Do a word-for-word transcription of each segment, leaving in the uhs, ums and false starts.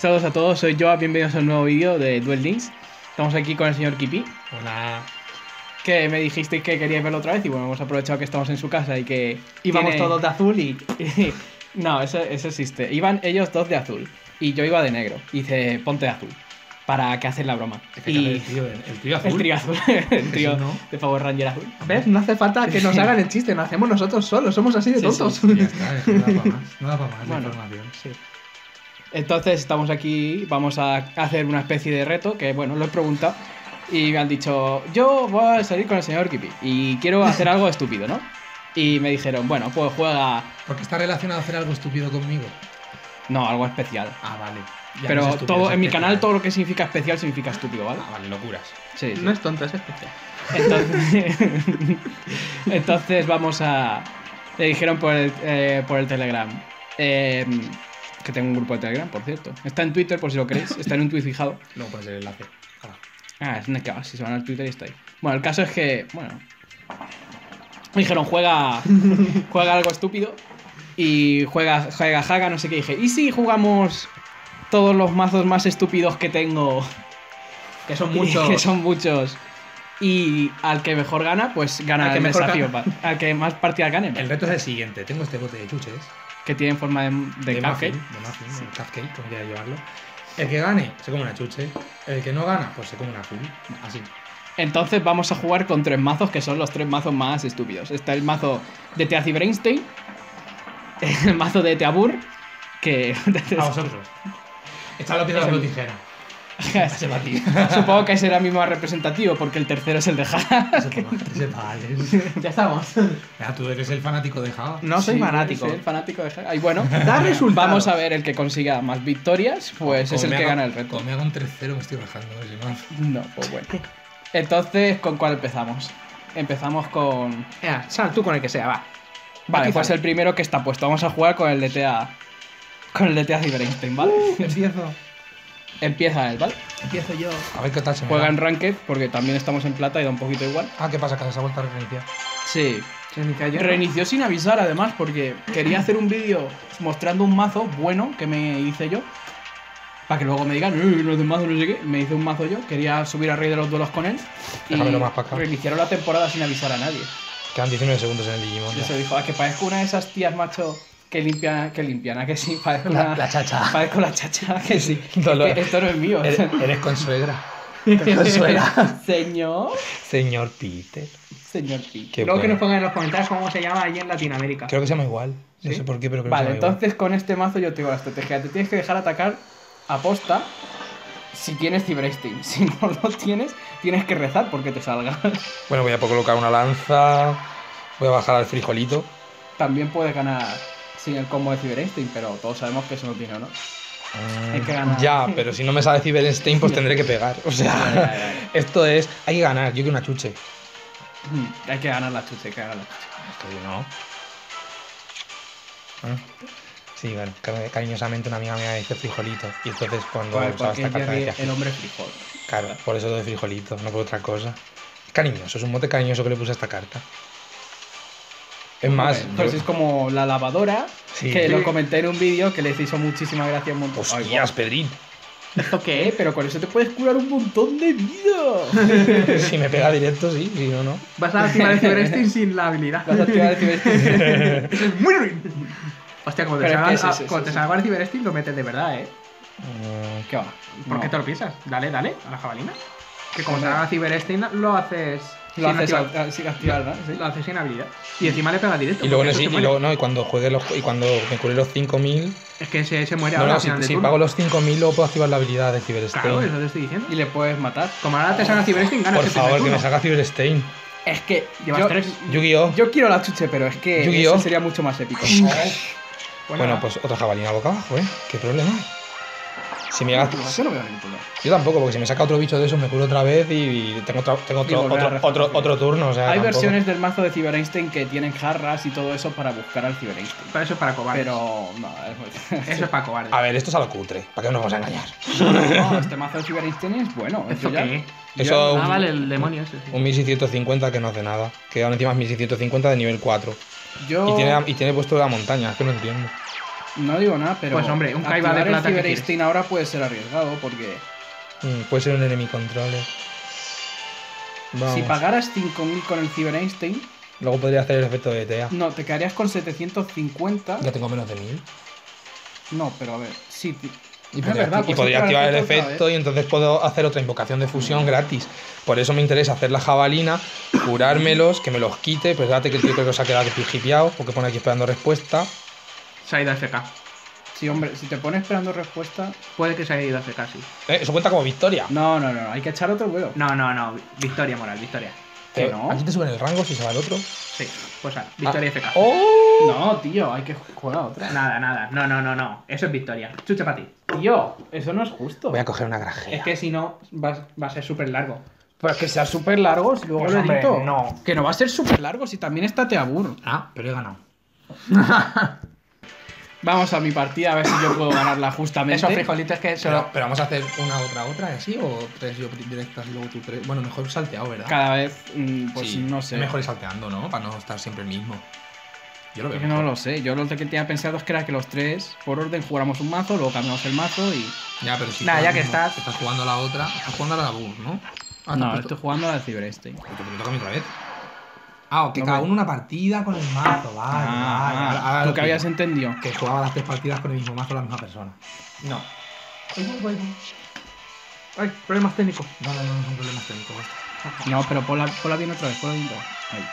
Saludos a todos, soy Joa, bienvenidos a un nuevo vídeo de Duel Links. Estamos aquí con el señor Kipi. Hola. Que me dijisteis que queríais verlo otra vez y bueno, hemos aprovechado que estamos en su casa y que... Íbamos tiene... todos de azul y... No, eso, eso existe. Iban ellos dos de azul y yo iba de negro. Y dice, ponte de azul. Para que hacer la broma. Es que y... el trío, el trío azul. El trío azul. El trío ¿no? de Power Ranger azul. ¿Ves? No hace falta que nos hagan el chiste, lo hacemos nosotros solos, somos así de Sí, tontos. sí, Ya está, eso no da para más. No da para más Bueno. la información. Sí. Entonces estamos aquí, vamos a hacer una especie de reto que, bueno, lo he preguntado y me han dicho, yo voy a salir con el señor Kipi y quiero hacer algo estúpido, ¿no? Y me dijeron, bueno, pues juega... ¿Por qué está relacionado hacer algo estúpido conmigo? No, algo especial. Ah, vale. Ya Pero no es estúpido, todo es en mi especial. canal todo lo que significa especial significa estúpido, ¿vale? Ah, vale, locuras. Sí, sí. No es tonto, es especial. Entonces, entonces vamos a... Le dijeron por el, eh, por el Telegram. Eh, que tengo un grupo de Telegram, por cierto. Está en Twitter, por si lo queréis. Está en un tweet fijado. Luego pones el enlace. Hala. Ah, es que si se van al Twitter y está ahí. Bueno, el caso es que... Bueno... Me dijeron, juega... Juega algo estúpido. Y juega, juega Haga, no sé qué. Dije, ¿y si jugamos todos los mazos más estúpidos que tengo? Que son Y muchos. que son muchos. Y al que mejor gana, pues gana Al que el mejor desafío. gana. pa- Al que más partidas gane. El reto es el siguiente. Tengo este bote de chuches. Que tienen forma de, de, De cupcake. muffin. De muffin. De cupcake, como quiera llevarlo. El que gane, se come una chuche. El que no gana, pues se come una azul. Así. Entonces vamos a jugar con tres mazos que son los tres mazos más estúpidos. Está el mazo de Teazi Brainstein, el mazo de Teabur, que... A vosotros. Echad la piedra Es con el- la tijera. Se va a ti. Supongo que será mismo representativo porque el tercero es el de Haga. Eso toma. Ese vale. Ya estamos. Ya, tú eres el fanático de Java. No soy Sí, fanático. soy el fanático de Haga. Y bueno, Da resultados. vamos a ver el que consiga más victorias, pues es Como el me que haga- gana el reto. Como me haga un tres cero me estoy rajando. ¿eh? Si no- No, pues bueno. Entonces, ¿con cuál empezamos? Empezamos con... Ya, sal tú con el que sea, va. Vale, Aquí pues sale. el primero que está puesto. Vamos a jugar con el de T A... Con el de Teazi Brainstein, ¿vale? Empiezo. Empieza él, ¿vale? Empiezo yo. A ver qué tal se me Juega da. en Ranked porque también estamos en plata y da un poquito igual. Ah, ¿qué pasa? Que se ha vuelto a reiniciar. Sí. Se inicia yo. Reinició sin avisar además porque quería hacer un vídeo mostrando un mazo bueno que me hice yo. Para que luego me digan, "Eh, no es de mazo, no sé qué". Me hice un mazo yo, quería subir a Rey de los Duelos con él. Y Déjamelo más para acá. reiniciaron la temporada sin avisar a nadie. Quedan diecinueve segundos en el Digimon. Y ya. eso dijo, ah, que parezco una de esas tías, macho, que limpian, que limpian, ¿a que sí? Parezco La- una- la chacha. Parezco la chacha, que sí. Dolor. Es que esto no es mío. Eres, eres consuegra. Consuela. Señor. Señor Peter. Señor Pi. Qué Luego que bueno. nos pongan en los comentarios cómo se llama allí en Latinoamérica. Creo que se llama igual. No ¿Sí? sé por qué, pero creo Vale, que se llama entonces con este mazo yo te digo la estrategia. Te tienes que dejar atacar a posta si tienes Cyberstein. Si no lo tienes, tienes que rezar porque te salga. igual. Bueno, voy a colocar una lanza. Voy a bajar al frijolito. También puedes ganar sin el combo de Cyberstein, pero todos sabemos que eso no tiene, ¿no? Hay que ganar. Ya, pero si no me sale Cyberstein, pues tendré que pegar. O sea, Ya, ya, ya, ya. esto es. Hay que ganar. Yo quiero una chuche. Mm, Hay que ganar la chucha, hay que ganar la chucha. Esto yo no. Ah. Sí, bueno, cari- cariñosamente una amiga mía me dice frijolito. Y entonces cuando Vale, usaba porque esta carta Jerry, decía el hombre frijol. claro, por eso lo de frijolito, no por otra cosa. Es cariñoso, es un mote cariñoso que le puse a esta carta. Es más, Hombre, pues yo- es como la lavadora, Sí. que lo Sí. comenté en un vídeo que les hizo muchísima gracia un montón. Ay, hostias, Pedrín. ¿Esto qué? Pero con eso te puedes curar un montón de vida. Si me pega directo, sí, si no, no. Vas a activar el Cyberstein sin la habilidad. Vas a activar el Cyberstein. Eso es muy ruin. Hostia, como te Pero es salga, que sí, ah, sí, cuando sí, te sí. salga el Cyberstein lo metes de verdad, eh. Mm, ¿Qué va? ¿Por No. qué te lo piensas? Dale, dale, a la jabalina. Que como te Joder. salga Cyberstein lo haces. Lo sin haces activar- a- sin activar, ¿no? Sí. Lo haces sin habilidad. Y encima le pega directo. Y luego, porque eso necesito- se y muere. luego no, y cuando juegue los y cuando me cure los cinco mil, Es que se, se muere no, ahora no, al si, final de si turno. pago los cinco mil luego puedo activar la habilidad de Cyberstein. Claro, eso te estoy diciendo. Y le puedes matar. Como ahora te salga Cyberstein, ganas Por el primer favor, que me turno. salga Cyberstein. Es que Llevas yo, tres. Yu-Gi-Oh. yo quiero la chuche, pero es que Yu-Gi-Oh. eso sería mucho más épico. Bueno, pues otra jabalina boca abajo, ¿eh? ¿Qué problema hay? Si me haga- Yo no veo ningún problema. Yo tampoco, porque si me saca otro bicho de esos me curo otra vez y tengo otro, tengo otro, Y volver a otro, rezar. otro, otro turno. O sea, Hay tampoco. versiones del mazo de Cyberstein que tienen jarras y todo eso para buscar al Cyberstein. Pero eso es para cobardes. Pero no, es muy... Eso es para cobardes. A ver, esto es a lo cutre. ¿Para qué nos vamos a engañar? No, este mazo de Cyberstein es bueno. ¿Esto ya- qué? Eso- Ah, vale, el demonio ese. sí. Un mil seiscientos cincuenta que no hace nada. Que aún encima es mil seiscientos cincuenta de nivel cuatro. Yo... Y, tiene, y tiene puesto la montaña, es que no entiendo. No digo nada, pero. Pues, hombre, un Kaiba de activar plata, el ¿qué Cyber Instinct ahora puede ser arriesgado porque. Mm, puede ser un enemy controller. Vamos. Si pagaras cinco mil con el Cyber Instinct, Luego podría hacer el efecto de T E A. no, te quedarías con setecientos cincuenta. Ya tengo menos de mil. No, pero a ver, sí. ti- Y Es podría, verdad, y pues podría activar activar el otra efecto vez. y entonces puedo hacer otra invocación de fusión gratis. Por eso me interesa hacer la jabalina, curármelos, que me los quite. Pues date que el tío creo que se ha quedado hipeado porque pone aquí esperando respuesta. Se ha ido a F K. Sí, hombre, si te pones esperando respuesta. Puede que se haya ido a F K, sí. Eh, eso cuenta como victoria. No, no, no, hay que echar otro vuelo. No, no, no. Victoria moral, victoria. que Eh, no. Aquí te suben el rango si se va el otro. Sí, pues ah, victoria Ah. F K. ¡Oh! No, tío, hay que jugar a otra. Nada, nada. No, no, no, no. Eso es victoria. Chucha para ti. Tío, eso no es justo. Voy a coger una grajea. Es que si no, va, va a ser súper largo. Pues que sea súper largo, si luego Pues, lo hombre, edito. no. Que no va a ser súper largo, si también está Teabur. Ah, pero he ganado. Vamos a mi partida a ver si yo puedo ganarla justamente. Esos frijolitos que Pero, solo. pero vamos a hacer una, otra, otra, y así, o tres yo directas y luego tú tres. Bueno, mejor salteado, ¿verdad? Cada vez, mm, pues Sí, no sé. Es mejor ir salteando, ¿no? Para no estar siempre el mismo. Yo lo veo. Es que no mejor. lo sé. Yo lo que tenía pensado es que era que los tres, por orden, jugáramos un mazo, luego cambiamos el mazo y. Ya, pero si Nah, tú ya ahora que mismo estás- Estás jugando a la otra. Estás jugando a la Bur, ¿no? Ah, no, te has estoy puesto- jugando al Cyber Instinct. Pues me toca a mí otra vez. Ah, o que No cada me- uno una partida con el mazo, vale, vale. Ah, Ahora- ahora ¿tú lo que habías pillo. entendido? Que jugaba las tres partidas con el mismo mazo la misma persona. No. Ay, problemas técnicos. No, no, no, no son problemas técnicos. esto. No, pero ponla, ponla bien otra vez, ponla bien otra vez. Ahí.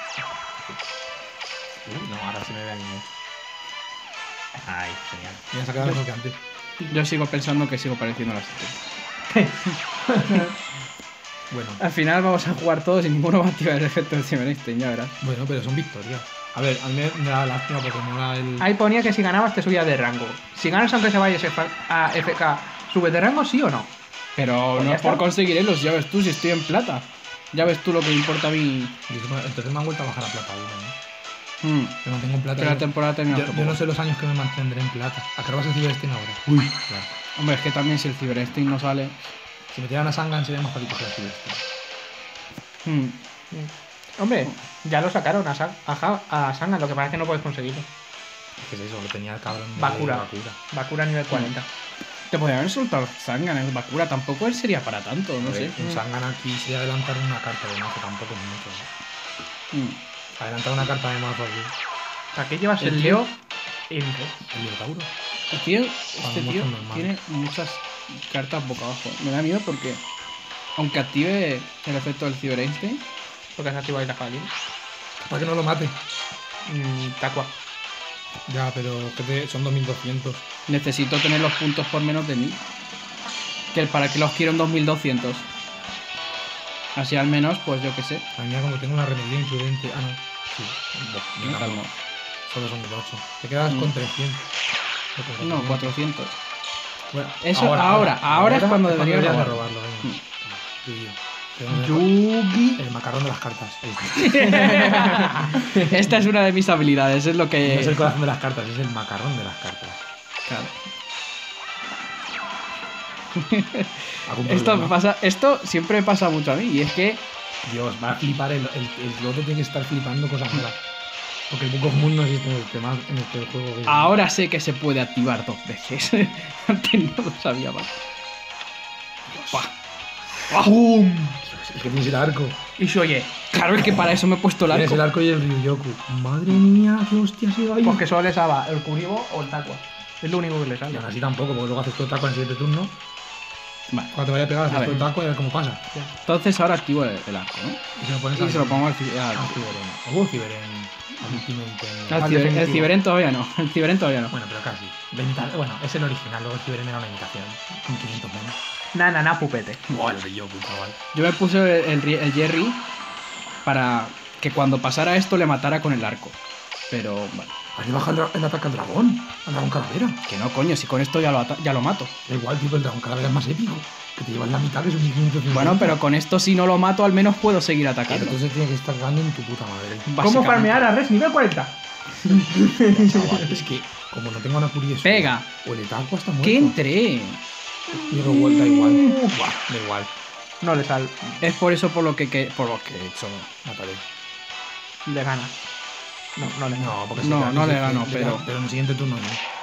Uy, no, ahora sí me ve bien mucho. Ay, genial. Mira, se ha quedado mejor que antes. Yo sigo pensando que sigo pareciendo a las setenta. Bueno, Al final vamos a jugar todos y ninguno va a activar el efecto del Cyber Instinct, ya verás. bueno, pero son victorias. A ver, a mí me, me da lástima porque no era el. Ahí ponía que si ganabas te subías de rango. Si ganas aunque se vayas a F K, ¿subes de rango sí o no? Pero Pues no ya es por está. conseguir elos, ya ves tú si estoy en plata. Ya ves tú lo que me importa a mí. Y eso me- Entonces me han vuelto a bajar a plata uno, ¿no? Hmm. Yo no tengo en plata. Pero la yo- temporada termina yo, hace yo poco. no sé los años que me mantendré en plata. ¿A qué vas a Cyber Instinct ahora? Uy. Claro. Hombre, es que también si el Cyber Instinct no sale. Si me tiran a Sangan sería más fácil coger el Cyber Instinct. Hmm. Hombre, ya lo sacaron a, Sa- a, Ja- a Sangan, lo que pasa es que no puedes conseguirlo. ¿Qué es eso? Lo tenía el cabrón de Bakura. Bakura. Bakura nivel cuarenta. Te podrían haber soltado Zangan en el Bakura, tampoco él sería para tanto, no A ver, sé. Un Sangan aquí sería adelantar una carta de mazo, tampoco es mucho. ¿no? Hmm. Adelantar una carta de mazo aquí. Aquí llevas El el tío- Leo en El Minotauro. El tío, Cuando este tío muestran normal. tiene muchas cartas boca abajo. Me da miedo porque, aunque active el efecto del Cyber Instinct, porque has activado ahí la jabalina. Para que no lo mate. Mm, Taqua. Ya, pero que te- son dos mil doscientos. necesito tener los puntos por menos de mil. Que para que los quiero en dos mil doscientos. Así al menos, pues yo qué sé. A mí mira como tengo una remedia imprudente. Ah, no. Sí. Bo- No, no, tal no. Solo son mil ocho. Te quedas Mm. con trescientos. O con No, cuatrocientos. Bueno, Eso ahora, ahora es cuando debería deberías de robarlo. robarlo. venga. Mm. Sí, tío. Tenemos el- El macarrón de las cartas. Este. Esta es una de mis habilidades, es lo que. No es el corazón de las cartas, es el macarrón de las cartas. Claro. ¿Algún Esto problema? me pasa, esto siempre me pasa mucho a mí, y es que Dios, va a flipar el, el, el lote tiene que estar flipando cosas malas. Porque el Book of Moon no existe en este, ma- en este juego. que- ahora sé que se puede activar dos veces. Antes no lo sabía más. ¡Pum! Es que tienes el arco. Y se oye, Claro, es que para eso me he puesto el Tienes arco. el arco y el Ryuyoku. Madre mía, qué hostia ha sido ahí. pues que solo le salva el Kuribo o el Taqua. Es lo único que le Y sale. aún así tampoco, porque luego haces tu taco en el siguiente turno. Vale. Cuando te vaya a pegar, A haces ver. tu taco y a ver cómo pasa. Entonces ahora activo el, el arco, ¿no? Y se lo pones Y se lo pongo al, ci- al- al Ciberen. ¿Hubo Ciberen? Ultimate. al al ciber- el definitivo. Ciberen todavía no. El Ciberen todavía no. Bueno, pero casi. La imita- Bueno, es el original, luego el Ciberen era una imitación. Con quinientos menos. Na, na, na, pupete. Buah, el Ryuyoku, chaval. Yo me puse el, el ri- el Jerry para que cuando pasara esto le matara con el arco. Pero, bueno. Aquí baja el, dra- el ataque al dragón. Al dragón calavera. Que no, coño, si con esto ya lo, ata- ya lo mato. Da igual, tipo, el dragón calavera es más épico. Que te llevas la mitad, que es un quinientos cincuenta. Bueno, pero con esto si no lo mato al menos puedo seguir Claro, atacando. entonces tiene que estar ganando en tu puta madre. ¿Cómo Básicamente. farmear a Res nivel cuarenta? Chaval, es que, como no tengo una curie Pega. o el taco está muerto. ¡Que entré! Pero igual, da igual. Buah, da igual. No le sal. Es por eso por lo que, que- por lo que he hecho. Mataré. Le gana. No, no le gana. No, porque No, se queda- no le se- gano, se- pero- Pero en el siguiente turno no.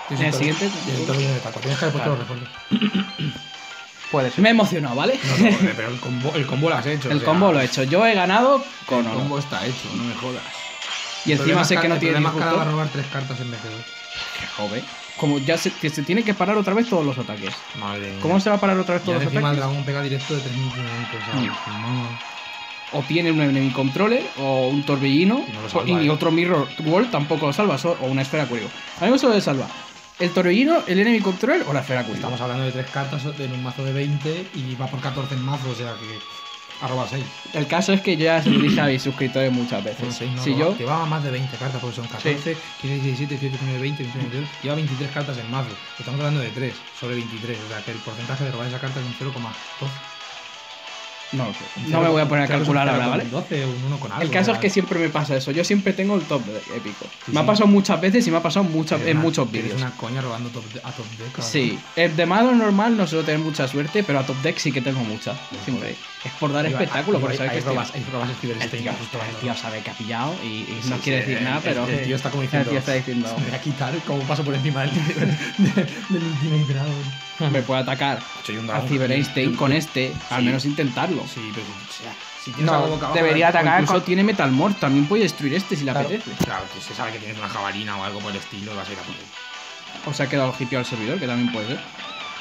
En el siguiente. Y el tornillo de taco. Tienes que haber puesto los refuerzos. Puede ser. Me he emocionado, ¿vale? No, no, pero el combo, el combo lo has hecho. El o sea, combo lo he hecho. Yo he ganado con El honor. combo está hecho, no me jodas. Y encima sé que no tiene más cara va a disruptor. robar tres cartas en vez de dos. Joder. Como ya se, que se tiene que parar otra vez todos los ataques. Madre mía. ¿Cómo se va a parar otra vez Ya todos los encima el ataques? dragón pega directo de tres mil quinientos, ¿sabes? Mamá. O tiene un enemy controller, o un torbellino, Y no lo o- salva, y ni eh. otro mirror wall tampoco lo salva, so- o una esfera cuervo. A mí me solo le salva el torbellino, el enemy controller o la esfera cuervo. Estamos hablando de tres cartas en un mazo de veinte y va por catorce en mazo, o sea que arroba seis. El caso es que yo ya se lo dije a mis suscriptores muchas veces. Son seis, no, si no, yo, llevaba más de veinte cartas porque son catorce, quince, diecisiete, dieciocho, diecinueve, veinte, veintiuno, veintidós. Lleva veintitrés cartas en mazo. Estamos hablando de tres sobre veintitrés, o sea que el porcentaje de robar esa carta es un cero coma doce. no lo sé. No me voy a poner a calcular ahora, ¿vale? doce, un uno con algo. El caso es ¿vale? que siempre me pasa eso. Yo siempre tengo el top de- épico. Sí, me ha sí. pasado muchas veces y me ha pasado muchas, Eres en una- muchos eres vídeos. una coña robando top de- a top deck. cabrón. Sí, el de malo normal no suelo tener mucha suerte, pero a top deck sí que tengo mucha. Siempre. Es por dar Ahí va- espectáculo, ahí por va- saber ahí que estoy- robas, ahí robas el El Cyberstein. tío, justo el ahí. tío sabe que ha pillado y, y Sí, no sí, quiere decir el- nada, el- pero. el tío está como diciendo, El tío está diciendo. Me voy a quitar como paso por encima del, de- del Ultimate Dragon. Me puede atacar Soy un a dragón. Cyber Einstein con este, al Sí. menos intentarlo. Sí, pero o sea, si tienes No, algo boca abajo, debería ¿vale? O atacar incluso con- tiene Metal Morph, también puede destruir este si le Claro, apetece. claro, que se sabe que tienes una jabalina o algo por el estilo, vas a ir a por él. O se ha quedado hippie al servidor, que también puede ser.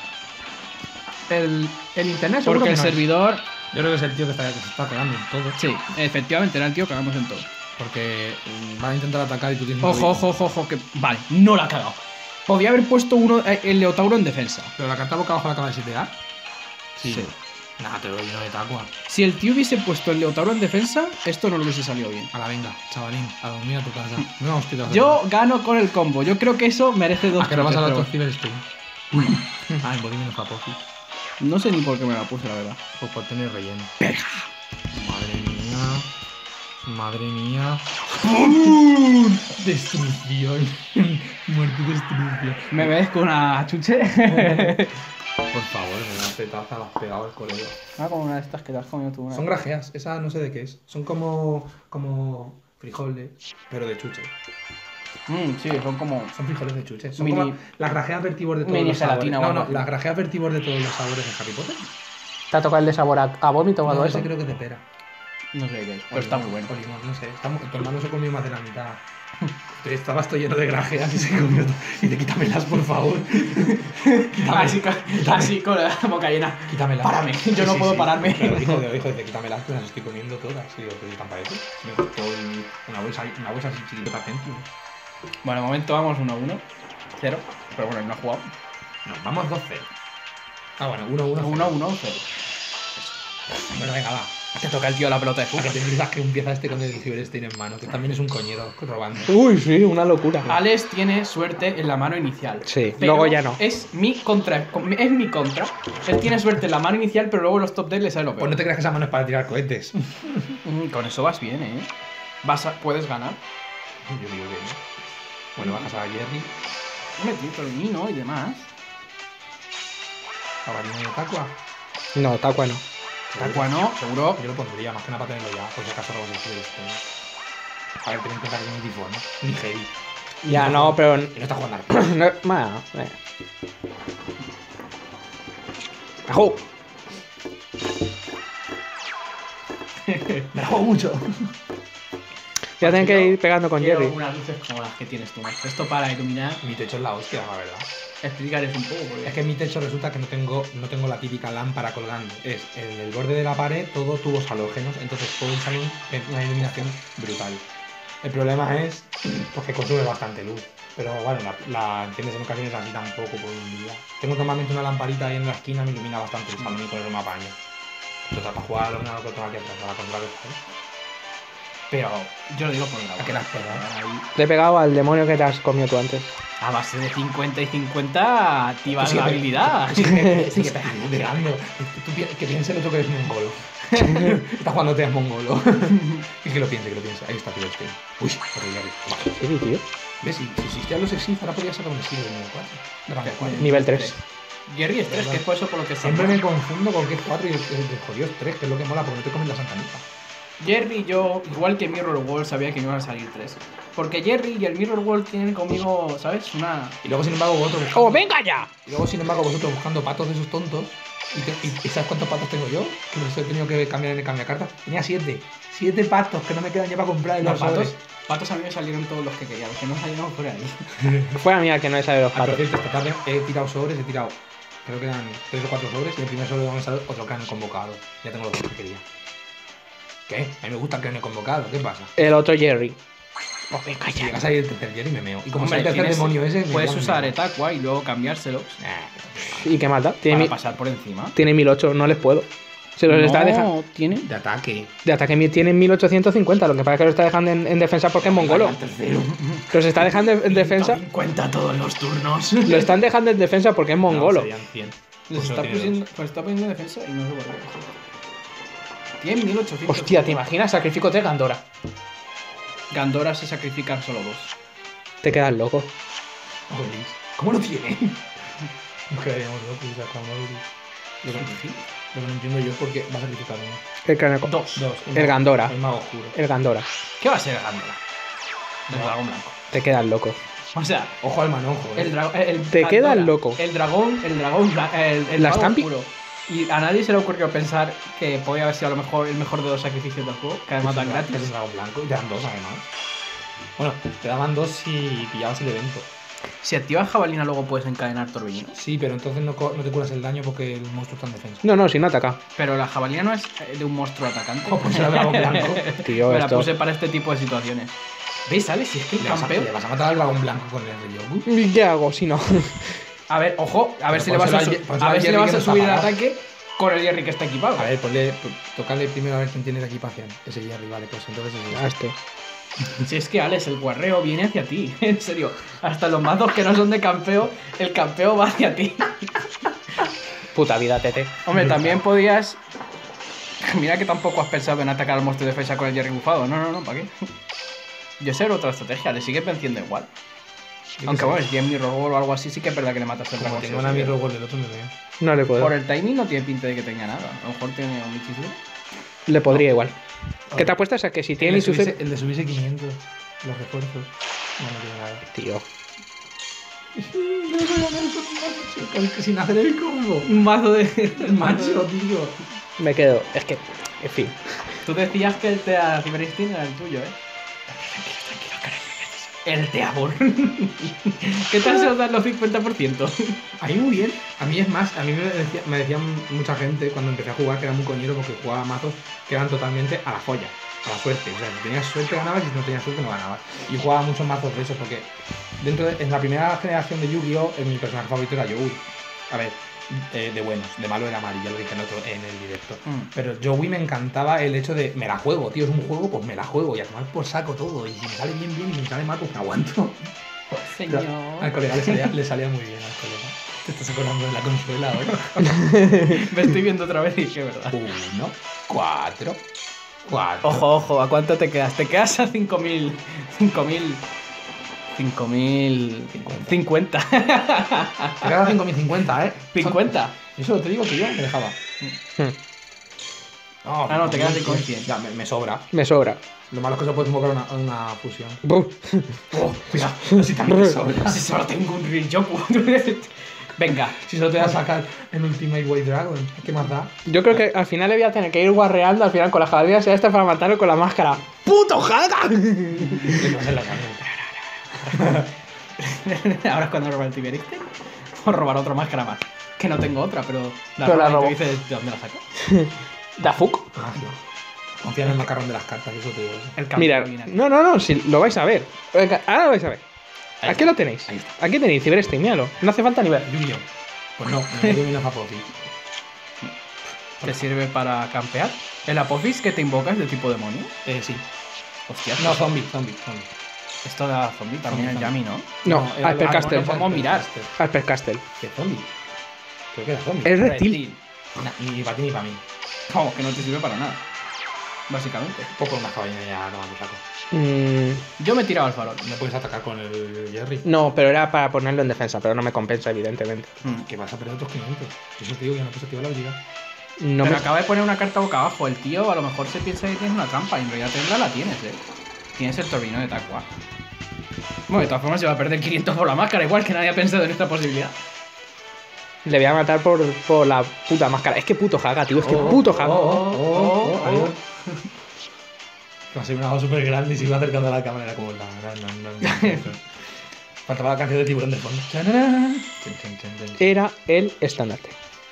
El, el internet seguro Porque que el no es. servidor. Yo creo que es el tío que, está, que se está cagando en todo. Sí, efectivamente, era el tío que hagamos en todo. Porque mm, van a intentar atacar y tú tienes un Ojo, tobillo. ojo, ojo, ojo, que. Vale, no la ha cagado. Podía haber puesto uno, eh, el Leotauro en defensa. Pero la carta boca abajo la acaba de setear. Sí. Nada, te lo doy no de tacua. Si el tío hubiese puesto el Leotauro en defensa, esto no le hubiese salido bien. A la venga, chavalín, a dormir a tu casa. No vamos a Yo gano con el combo. Yo creo que eso merece dos ¿A que no vas a troques, la pero otro Cyberstein? Ah, en Bolivia no fue a Pofi. no sé ni por qué me la puse, la verdad. Pues por tener relleno. ¡Verga! Madre mía. Madre mía. Destrucción. Muerte y destrucción. Me ves con una chuche. Por favor, me una petaza, la has pegado el colega. Ah, como una de estas que te has comido tú. Una. Son grajeas, esa no sé de qué es. Son como. como frijoles, pero de chuche. Mm, sí, son como. Son frijoles de chuche. Son Mini- como las grajeas vertibor de todos mini los sabores. gelatina o No, algo no, así. las grajeas vertibor de todos los sabores de Harry Potter. ¿Te ha tocado el de sabor a, a vómito o algo No, de eso? ese creo que es de pera. No sé qué es, O pero está muy limón, bueno. o limón, no sé. Está mu- tu hermano se comió más de la mitad. Estabas todo lleno de grajeas y se comió. todo. Y te quítamelas, por favor. Quítame- Así, con- así con la boca llena. Quítamelas. Párame, yo no puedo pararme. Claro, hijo de hijo, dice, quítamelas, que me las estoy comiendo todas. Y digo, ¿qué tan parece? Me costó el- una bolsa, una bolsa así chiquita céntimos. Bueno, de momento vamos uno a uno. Cero. Pero bueno, él no ha jugado. No, vamos dos cero. Ah, bueno, uno uno. uno a uno, cero. Bueno, venga, va. Te toca el tío la pelota de A fútbol. que te olvidas que empieza este con el Cyberstein en mano, que también es un coñero robando. Uy, sí, una locura. Alex tiene suerte en la mano inicial. Sí, Pero luego ya no. Es mi contra. Es mi contra. Él tiene suerte en la mano inicial, pero luego en los top decks le sale lo Pues peor. no te creas que esa mano es para tirar cohetes. Yo Mm, Con eso vas bien, ¿eh? Vas a- puedes ganar. digo que no. Bueno, bajas a Jerry, Hombre, tío, Tornino y demás. a Barino de Tacua. No, Tacua no. Tacua no, seguro. Yo lo pondría, más que nada para tenerlo ya, por si acaso robas el Cyberstein. A ver, ten en cuenta que tiene tifón, ¿no? Ni heavy. Ya no, pero. Y no está jugando al No, bueno, eh. ¡Ajú! Me la juego mucho. Ya tienen que ir pegando con Quiero Jerry. unas luces como las que tienes tú, macho. Esto para iluminar. Mi techo es la hostia, la verdad. Explicarles un poco. Porque... Es que en mi techo resulta que no tengo, no tengo la típica lámpara colgando. Es en el borde de la pared todo tubos halógenos, entonces todo el salón es una iluminación brutal. El problema es pues, que consume bastante luz. Pero bueno, la, la enciendes en ocasiones así tampoco por un día. Tengo normalmente una lamparita ahí en la esquina, me ilumina bastante el salón y con eso me apaño. Entonces para jugar al ordenador que tengo aquí atrás, a la consola que está ahí. Pero yo lo digo por la ¿A qué la has pegado? Ahí, Le he pegado al demonio que te has comido tú antes. a base de cincuenta y cincuenta activas Sí, la pero- habilidad. Sí, que sí, que estás pegando. Tú pi- que piense el otro que eres mongolo. Está jugando te mongolo. Y que lo piense, que lo piense. Ahí está, tío, este. Uy, horrible. Sí, tío. ¿Ves? Si, si existían los Exif, ahora podría sacar un Exif de nivel cuatro. Dragón cuatro. Nivel tres. Jerry es tres, que es por eso por lo que Siempre me confundo con que es cuatro y el, el, el jodido es tres, que es lo que mola, porque no te comes la santanita. Jerry y yo, igual que Mirror World, sabía que no iban a salir tres. Porque Jerry y el Mirror World tienen conmigo, ¿sabes? Una... Y luego, sin embargo, vosotros buscando... ¡Oh, venga ya! Y luego, sin embargo, vosotros buscando patos de esos tontos. ¿Y, te- y- y sabes cuántos patos tengo yo? Que los he tenido que cambiar en el cambiacartas. Tenía siete. Siete patos que no me quedan ya para comprar en Los los patos, sobres. patos a mí me salieron todos los que quería, los que no salieron fuera de ahí. Fue a mí al que no he sabido los Ah, por patos. cierto, esta tarde he tirado sobres, he tirado... Creo que eran tres o cuatro sobres y el primer sobre donde salió otro que han convocado. Ya tengo los dos que quería. ¿Qué? A mí me gusta que han convocado. ¿Qué pasa? El otro Jerry. ¡Oh, venga Si ya! llega a salir el tercer Jerry me meo. Y como Hombre, sea el tercer tienes- demonio ese... me Puedes llamo usar meo. Etaqua y luego cambiárselos Eh, ¿Y qué mata? Tiene, para mi- pasar por encima. tiene mil ocho, no les puedo. Se los está dejando. tiene. de ataque. De ataque mi- tienen mil ochocientos cincuenta, lo que pasa es que lo está dejando en, en defensa porque es mongolo. El tercero. Los está dejando en defensa. cincuenta todos los turnos. Lo están dejando en defensa porque es mongolo. No, serían cien. Les Pues está, no tiene pusiendo, pues está poniendo en defensa y no sé por qué. Tiene mil ochocientos. Hostia, ¿te imaginas? Sacrifico tres Gandora. Gandora se sacrifican solo dos. Te quedas loco. Olis. ¿Cómo lo tiene? Nos quedaríamos locos y sacamos Olis. Lo que, lo que no entiendo yo es por qué va a sacrificar uno. El cráneo. Dos. Dos. El Gandora. El mago oscuro. El Gandora. ¿Qué va a ser Gandora? El dragón blanco. Te quedas loco. O sea, Ojo al manojo, eh. el dragón. El, Te Gandora, quedas loco. El dragón, el dragón blanco. El, el Las mago Tampi- oscuro. Y a nadie se le ocurrió pensar que podía haber sido a lo mejor el mejor de los sacrificios del juego, que además dan Es gratis. un dragón blanco y te dan dos además. Bueno, te daban dos si pillabas el evento. Si activas jabalina luego puedes encadenar torbellino. Sí, pero entonces no, co- no te curas el daño porque el monstruo está en defensa. No, no, si no ataca. Pero la jabalina no es eh, de un monstruo atacante. Oh, pues era dragón blanco. Tío, Me la esto. puse para este tipo de situaciones. ¿Ves, ¿sabes? Si es que el ¿Le vas, a, campeón. le vas a matar al dragón blanco con el Ryoku? ¿Y qué hago si no? A ver, ojo, a ver Pero si le vas a, pónselo su- al- pónselo a ver al si le Jerry vas que a no está subir el parado. ataque con el Jerry que está equipado. A ver, ponle, tocarle primero a ver quién tiene la equipación. Ese Jerry, vale, pues entonces ese A Jerry. este. Si es que Alex, el guarreo viene hacia ti. En serio. Hasta los mazos que no son de campeo, el campeo va hacia ti. Puta vida, tete. Hombre, también podías. Mira que tampoco has pensado en atacar al monstruo de defensa con el Jerry bufado. No, no, no, ¿para qué? Yo sé otra estrategia, le sigues venciendo igual. Yo Aunque qué sé. bueno, si tiene Mirror World o algo así, sí que es verdad que le matas al Como dragón. tengo sí o una sí. Mirror World del otro me veo. No le puedo. Por el timing no tiene pinta de que tenga nada. A lo mejor tiene un hechizo. Le podría igual. ¿Qué te apuestas a que si El tiene de, y subirse, sucede? el de subirse quinientos. Los refuerzos. No, no tiene nada. Tío. Sin hacer el combo. Un mazo de. Macho, tío. Me quedo. Es que. En fin. Tú decías que el Tea Cyberistin era el tuyo, ¿eh? El Teabor. ¿Qué tal se os dan los cincuenta por ciento? A mí muy bien. A mí es más, a mí me, decía- me decían mucha gente cuando empecé a jugar que era muy coñero porque jugaba mazos que eran totalmente a la joya, a la suerte. O sea, si tenías suerte ganabas y si no tenías suerte no ganabas. Y jugaba muchos mazos de esos porque dentro de, en la primera generación de Yu-Gi-Oh! eh, Mi personaje favorito era Joey. A ver, eh, de buenos, de malo era amarillo, ya lo dije en, otro, en el directo. Mm. Pero Joey me encantaba el hecho de me la juego, tío, es un juego, pues me la juego y a tomar por saco todo. Y si me sale bien, bien, y si me sale mal, pues me aguanto. Señor. Al colega le salía, le salía muy bien al colega. Te estás acordando de la consuela ahora. Me estoy viendo otra vez y que es verdad. Uno, cuatro, cuatro. Ojo, ojo, ¿a cuánto te quedas? Te quedas a cinco mil. cinco mil. cinco mil. cincuenta. Te quedas cinco mil cincuenta, ¿eh? cincuenta. Eso te digo que yo me dejaba. No, Ah, no, te quedas cinco mil cien. Ya, me, me sobra. Me sobra. Lo malo es que se puede invocar una, una fusión. Buf. Oh, cuidado, si también me sobra. Si solo tengo un Ryoku. Venga. Si solo te vas a sacar en Ultimate White Dragon, ¿qué más da? Yo creo que al final le voy a tener que ir guarreando al final con la jabalina sea esta para matarlo con la máscara. ¡Puto Haga! Le coges la cabeza. Ahora es cuando roba el Tiberiste. O robar otra máscara más. Que no tengo otra, pero la Pero la roba y robo. te dices, ¿de dónde la saco? Da fuck. Magia. Confía en el macarrón de las cartas, eso te digo. eso. El cambio Mira, original. no, no, no, si lo vais a ver. Venga, ahora lo vais a ver. Ahí Aquí está. lo tenéis. Ahí está. Aquí tenéis Cyberstein, míralo. No hace falta ni ver. Yu-Gi-Oh! Pues no, me meto en una Apophis. ¿Te sirve para campear? ¿El Apophis que te invoca es de tipo demonio? Eh, sí. Hostia, No, zombie, zombie, zombie. esto da zombie también el Zombie, Yami, ¿no? No, era- Asper ah, Castle. no podemos mirar. Asper Castle. ¿Qué zombie? Creo que era zombie. Es reptil. Nah, ni para ti ni para mí. Vamos, que no te sirve para nada. Básicamente. Poco una caballería ya no saco. Mm, Yo me he tirado al farol. No puedes atacar con el Jerry. no, pero era para ponerlo en defensa, pero no me compensa, evidentemente. Mm. Que vas a perder otros quinientos. Eso te digo que no puedes activar la habilidad. No Pero me... acaba de poner una carta boca abajo. El tío a lo mejor se piensa que tienes una trampa y en realidad tendrá la tienes, eh. Tienes el Torbino de Taqua. Bueno, de todas formas se va a perder quinientos por la máscara, igual que nadie ha pensado en esta posibilidad. Le voy a matar por, por la puta máscara. Es que puto Haga, tío. Es que Oh, puto Haga. Oh, oh, oh, Oh, oh, adiós. Va a ser una voz súper grande y se iba acercando a la cámara. Era como la. la- la- la- la- Faltaba la canción de tiburón de fondo. Chanarán. Chan, chan, chan, chan. Era el estandarte.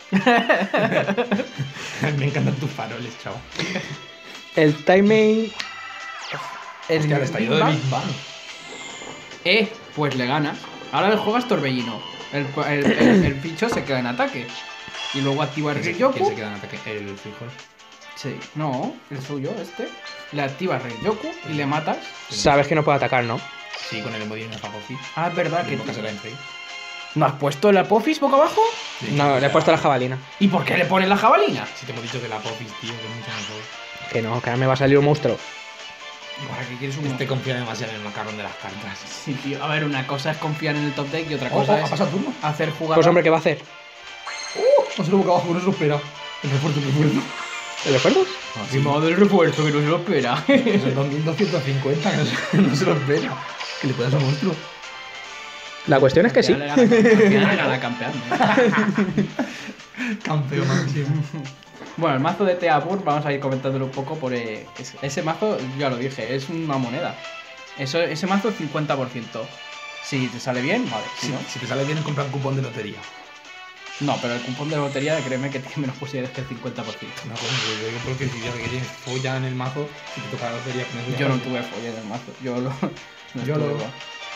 Me encantan tus faroles, chaval. El timing. El Hostia, el estallido de Big Big Bang. Eh, pues le ganas. Ahora le juegas Torbellino. El, el, el, el bicho se queda en ataque. Y luego activa el ¿Quién se, Ryoku. quién se queda en ataque? El frijol. Sí, no, el suyo, este. Le activa Ryoku y le matas. Sabes que no puede atacar, ¿no? Sí, con el emodín de Fagofi. Ah, es verdad que. Que será en Frey. ¿No has puesto el Apophis boca abajo? No, le he puesto la jabalina. ¿Y por qué le pones la jabalina? Si te hemos dicho que la Popis, tío, que es mucho mejor. Que no, que ahora me va a salir un monstruo. ¿Y para qué quieres un Este confía demasiado en el macarrón de las cartas. Sí, tío. A ver, una cosa es confiar en el top deck y otra Oh, cosa oh, ha es pasado turno. hacer jugadas. Pues hombre, ¿qué va a hacer? Va a ser boca abajo, no se lo espera. El refuerzo, el refuerzo. ¿El recuerdo? Mi madre del refuerzo que no se lo espera. Es el dos mil doscientos cincuenta, que no se, no se lo espera. Que le puedas un monstruo. La cuestión es que sí. Al final le gana campeando. Campeón máximo. Bueno, el mazo de Teapur, vamos a ir comentándolo un poco por eh, ese, ese mazo, ya lo dije, es una moneda. Eso, ese mazo es cincuenta por ciento. Si te sale bien, vale. Si Si, no, si te sale bien, comprar un cupón de lotería. no, pero el cupón de lotería, créeme que tiene menos posibilidades que el cincuenta por ciento. No, coño, yo digo porque si ya que tienes folla en el mazo, si te toca la lotería con eso. ya Yo no vale. tuve folla en el mazo, yo lo. No Yo estuve lo- igual.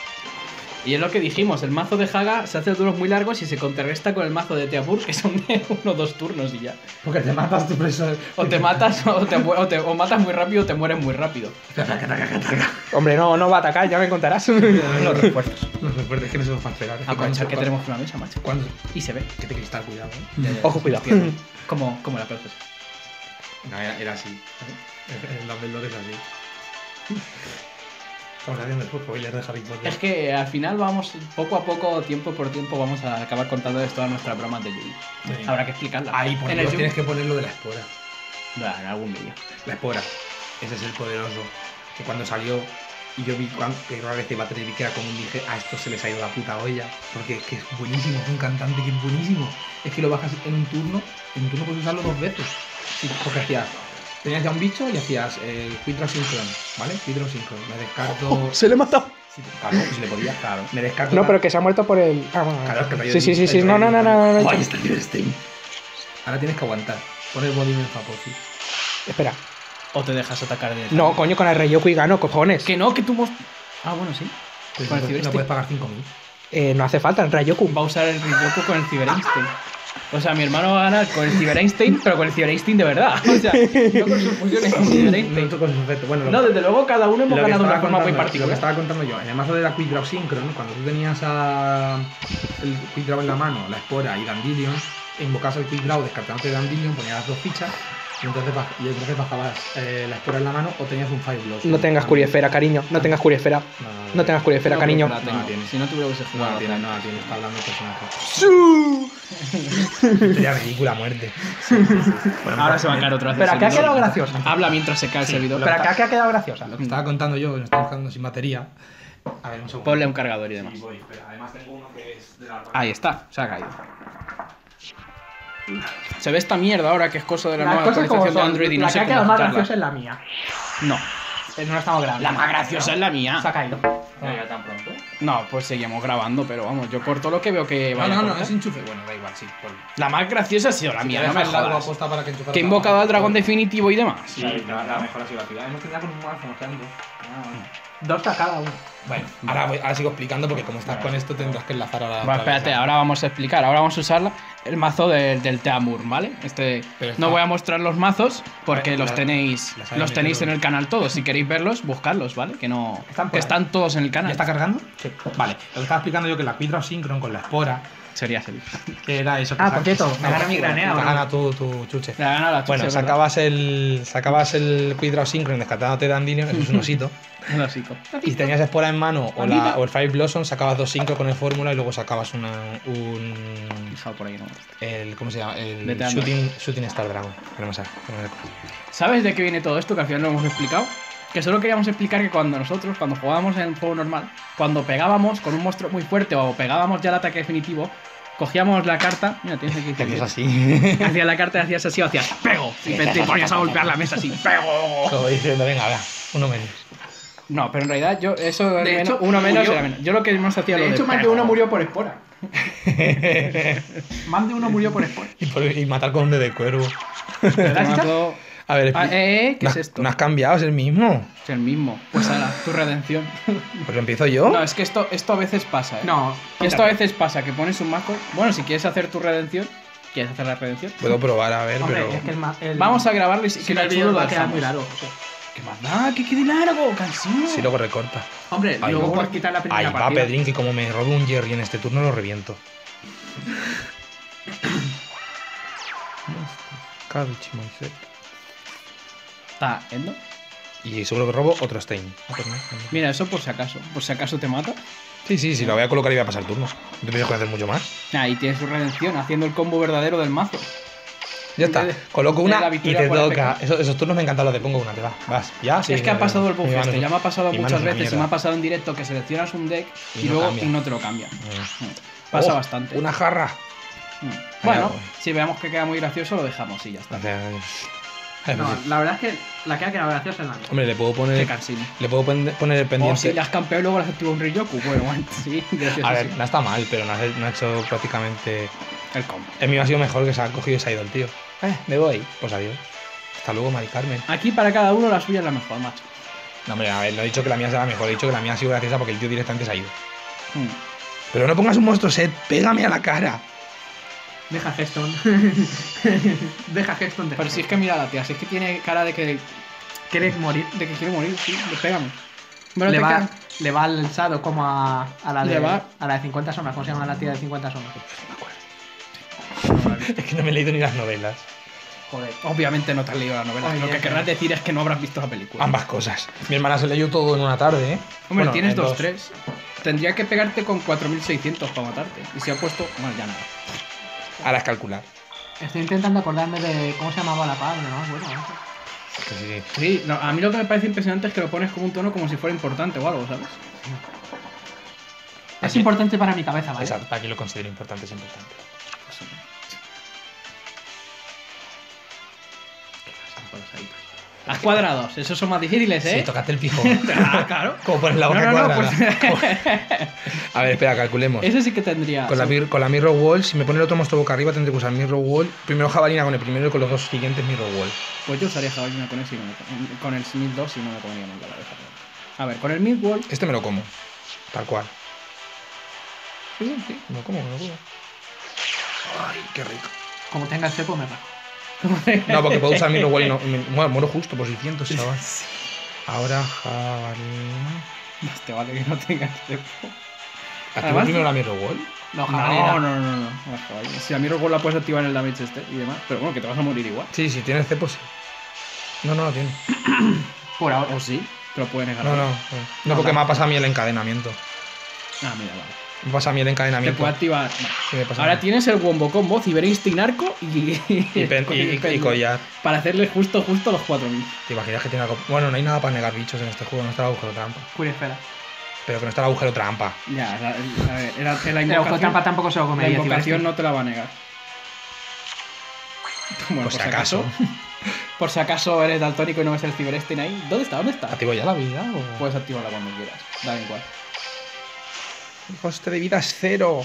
Y es lo que dijimos, el mazo de Haga se hace duros muy largos y se contrarresta con el mazo de Teapur, que son de uno o dos turnos y ya. Porque te matas tu preso. O te matas o te, mu- o te- o matas muy rápido o te mueres muy rápido. Hombre, no, no va a atacar, ya me contarás. Los refuerzos. Los refuerzos que no se nos van a esperar. Es que Aprovechar que cuando- tenemos una mesa, macho. Cuando. Y se ve. Que te cristal, cuidado, eh. Ya, ya, Ojo, cuidado. entiendo. Como, como la proces. No, era, era así. El Dumbledore es así. Estamos haciendo el spoiler de Harry Potter. Es que al final vamos, poco a poco, tiempo por tiempo, vamos a acabar contándoles todas nuestras bromas de Yugi. Sí. Habrá que explicarlas. Ahí, por en Dios, el tienes Yugi. que poner lo de la espora. Bueno, en algún vídeo. La espora. Ese es el poderoso. Que cuando salió y yo vi cuan- que rara vez iba a tener que era común, dije, a estos se les ha ido la puta olla. Porque es que es buenísimo, es un cantante que es buenísimo. Es que lo bajas en un turno, en un turno puedes usarlo dos veces. Sí, porque hacías, tenías ya un bicho y hacías eh, Quidro Synchron, ¿vale? Quidro Synchron. Me descarto. Se le he matado. Sí, claro, pues le podía, claro. Me descarto. No, la- pero que se ha muerto por el. Ah, bueno. Claro, es que el rayo Sí, de- sí, sí, el sí. rayo No, de- no, no, no, no. Oh, ahí está el Steam. Ahora tienes que aguantar. Pon el body en Faposi. Espera. O te dejas atacar de. No, coño, con el Ryoku y gano, cojones. Que no, que tú. mos- Ah, bueno, sí. Pues Con el no, Cyber no puedes pagar cinco mil. Eh, no hace falta el Ryoku. Va a usar el Ryoku con el Cyber Einstein. O sea, mi hermano va a ganar con el Cyber Einstein, pero con el Cyber Einstein de verdad. O sea, no con sus fusiones con Cyber No Einstein. con su efecto. Bueno, lo- No, desde luego cada uno hemos lo que ganado de una estaba forma muy contando- Lo que particular. estaba contando yo, en el mazo de la Quick Draw Synchron, cuando tú tenías a el Quick Draw en la mano, la espora y Dandelion, invocabas el Quick Draw descartándote Dandelion, ponías las dos fichas y entonces, baj- y entonces bajabas eh, la espora en la mano o tenías un Fire Blossom. No tengas curiesfera, cariño. No tengas curiesfera. No, no, No tengas curiesfera, No, cariño. pero la tengo. No la tiene. Si no tuviera hubiese No, jugado. no tiene, tanto. no la tiene, está hablando el personaje. Sería ridícula muerte. Bueno, Ahora se va a caer otra vez. Pero el acá ha servidor. quedado graciosa. Habla mientras se cae el servidor. Pero acá que ha quedado graciosa. Lo que estaba contando yo, que me estaba quedando sin batería. A ver, un segundo. Ponle un cargador y demás. Sí, voy, espera. Además tengo uno que es de la Ahí está, se ha caído. Se ve esta mierda ahora que es cosa de la Las nueva cosas como actualización de son. Android y no La sé que ha cómo quedado más ajustarla. graciosa es la mía. No, Eh, No la estamos grabando. la más graciosa es la mía. Se ha caído. ya tan pronto. No, pues seguimos grabando, pero vamos, yo corto lo que veo que No, vaya a no, no, cortar. es enchufe. Bueno, da igual, sí. Por... La más graciosa ha sido la mía, no me jodas. aposta para que enchufara Que he la invocado mano. al dragón definitivo y demás. Sí, la, la mejor ha sido la tuya. Hemos terminado con un mazo, nos quedan dos. Dos a cada uno. Bueno, ahora, voy- ahora sigo explicando porque como estás con esto tendrás que enlazar ahora. Bueno, espérate, ahora vamos a explicar. Ahora vamos a usar la- el mazo del, del Teamur, ¿vale? Este, Pero está- no voy a mostrar los mazos porque Vale, los la- tenéis, las hay los tenéis en metido. el canal todos. Si queréis verlos, buscarlos, ¿vale? Que no, Están por que ahí. están todos en el ¿Ya canal. está cargando? Sí. Vale, lo que estaba explicando yo que la Quidra Synchron con la espora Sería feliz. Que era eso. que Ah, sa- por cierto, que- me gana mi granea. Te ¿o no? gana tu, tu chuche. Le ha ganado la chucha, Bueno, ¿verdad? sacabas el, sacabas el Quidrao Synchron descartándote Dandelion, eso es un osito. Un hocico. Y si tenías Espora en mano o, Amiga. la, o el Fire Blossom, sacabas dos Synchro con el Fórmula y luego sacabas una, un. Dejado por ahí, no. El, ¿Cómo se llama? El Vete a shooting, shooting Star Dragon. Que no me sale, que no me acuerdo. ¿Sabes de qué viene todo esto? Que al final lo hemos explicado. Que solo queríamos explicar que cuando nosotros, cuando jugábamos en el juego normal, cuando pegábamos con un monstruo muy fuerte o pegábamos ya el ataque definitivo, cogíamos la carta. Mira, tienes aquí. Te hacías así. Hacías la carta y hacías así o hacías ¡pego! Y te te ponías a golpear la mesa así ¡pego! Como diciendo, venga, venga, uno menos. No, pero en realidad yo, eso De menos- hecho, uno menos murió. era menos. Yo lo que más hacía De lo hecho, más de pego. uno murió por espora. Más de uno murió por espora. Y, por- y matar con un de cuervo. ¿Verdad, Chicha? Mato- A ver, Ah, expli- eh, eh, ¿qué no, es esto? no has cambiado, es el mismo. Es el mismo. Pues ahora, tu redención. Pues empiezo yo. No, es que esto, esto a veces pasa, ¿eh? No. Que esto a veces pasa, que pones un mazo. Bueno, si quieres hacer tu redención, ¿quieres hacer la redención? Puedo probar, a ver, Hombre, pero. es que el, ma- el Vamos a grabarlo y si si que no, el chulo vídeo lo va a quedar dejamos. muy largo. o sea. ¿Qué más da? ¡Que quede largo! ¡Cansino! Si luego recorta. Hombre, Ahí luego va. puedes quitar la primera Ahí va, partida. Pedrín, que como me robe un Jerry en este turno lo reviento. Cabbage, Mindset. Está, ¿endo? Y seguro que robo otro Stein. Otro no, no. Mira, eso por si acaso. Por si acaso te mata. Sí, sí, si lo voy a colocar y voy a pasar turno. No tienes que hacer mucho más. Ahí tienes tu redención, haciendo el combo verdadero del mazo. Ya está. Entonces, Coloco tienes una la y victoria te por toca. efecto. Esos, esos turnos me encantan los de pongo una, te va. Vas, ya, sí. es que ha me- pasado el buff mi mano este, es- ya me ha pasado mi muchas mano es una veces y me mierda. ha pasado en directo que seleccionas un deck y, Y no luego cambia. y no te lo cambia. Mm. Pasa Oh, bastante. Una jarra. Mm. Bueno, voy. si veamos que queda muy gracioso, lo dejamos y ya está. O sea, ay, No, pues, la verdad es que la que ha quedado graciosa es la mía. hombre, le puedo Qué poner. cansino. Le puedo pon- poner el O pendiente. si las campeón y luego las activa un Ryoku. Bueno, bueno, sí, gracioso. A ver, sí. no está mal, pero no ha, no ha hecho prácticamente. El combo. El mío ha sido mejor que se ha cogido y se ha ido el tío. Eh, me voy. Pues adiós. Hasta luego, Mari Carmen. Aquí para cada uno la suya es la mejor, macho. No, hombre, a ver, no he dicho que la mía sea la mejor, he dicho que la mía ha sido graciosa porque el tío directamente se ha ido. Mm. Pero no pongas un monstruo set, pégame a la cara. Deja Geston. Deja Geston. Deja Pero si es que mira la tía, si es que tiene cara de que, quieres morir. de que quiere morir, sí, le pégame. Bueno, Le te va, quedan- le va al Sado como a, a la de Le va- a la de cincuenta sombras. ¿Cómo se llama la tía de cincuenta sombras? Es que no me he leído ni las novelas. Joder. Obviamente no te has leído la novela. Oye, Lo que que- querrás decir es que no habrás visto la película. Ambas cosas. Mi hermana se leyó todo en una tarde, ¿eh? Hombre, Bueno, tienes en dos, tres. Tendría que pegarte con cuatro mil seiscientos para matarte. Y si ha puesto. Bueno, ya nada. Ahora es calcular. Estoy intentando acordarme de cómo se llamaba la padre, ¿no? Bueno, no sé. Que sí, sí. Sí, no, a mí lo que me parece impresionante es que lo pones como un tono como si fuera importante o algo, ¿sabes? Es Aquí- importante para mi cabeza, ¿vale? Exacto, aquí lo considero importante, es importante. Las cuadrados, esos son más difíciles, ¿eh? Sí, tocaste el pijón. Ah, claro. Como pones la boca No, no, no, cuadrada. pues- A ver, espera, calculemos. Ese sí que tendría. Con la, mir- con la Mirror Wall, si me pone el otro monstruo boca arriba, tendré que usar Mirror Wall. Primero jabalina con el primero y con los dos siguientes Mirror Wall. Pues yo usaría jabalina con ese y no me- con el mid dos y no me pondría nunca la oreja. A ver, con el mid wall. Este me lo como. Tal cual. Sí, sí. Me lo como, me lo como. Ay, qué rico. Como tenga el cepo, me rajo. No, porque puedo usar Mirror Wall y no. me- Bueno, muero justo por seiscientos, chaval. Ahora jabalina. Más te vale que no tengas tiempo. ¿Activo Además- primero la Mirror Wall? No, No, jabalina. no, no, no, no. Más jabalina. Si a Mirror Wall la puedes activar en el damage este y demás. Pero bueno, que te vas a morir igual. Sí, si tiene cepo, sí. No, no lo tiene. Por ahora. O sí, te lo puede negar. No, no. No, no porque me ha pasado a mí el encadenamiento. Ah, mira, vale. Me pasa a mí el Te encadenamiento. puede activar. vale. Sí, me pasa a Ahora mí. tienes el Wombo Combo, Ciberinstinct Arco y. Y, pen- y, y- y collar. Para hacerle justo, justo los cuatro mil. ¿Te imaginas que tiene algo? Bueno, no hay nada para negar bichos en este juego, no está el agujero trampa. Curiesfera. Pero que no está el agujero trampa. Ya, la, la, la, la, la El ojo invocación, trampa tampoco se lo la comería. invocación no te la va a negar. Bueno, Por si acaso. Por si acaso eres daltónico y no ves el Cyberstein ahí. ¿Dónde está? ¿Dónde está? ¿Activo ya la vida o...? Puedes activarla cuando quieras. Da igual. El coste de vida es cero.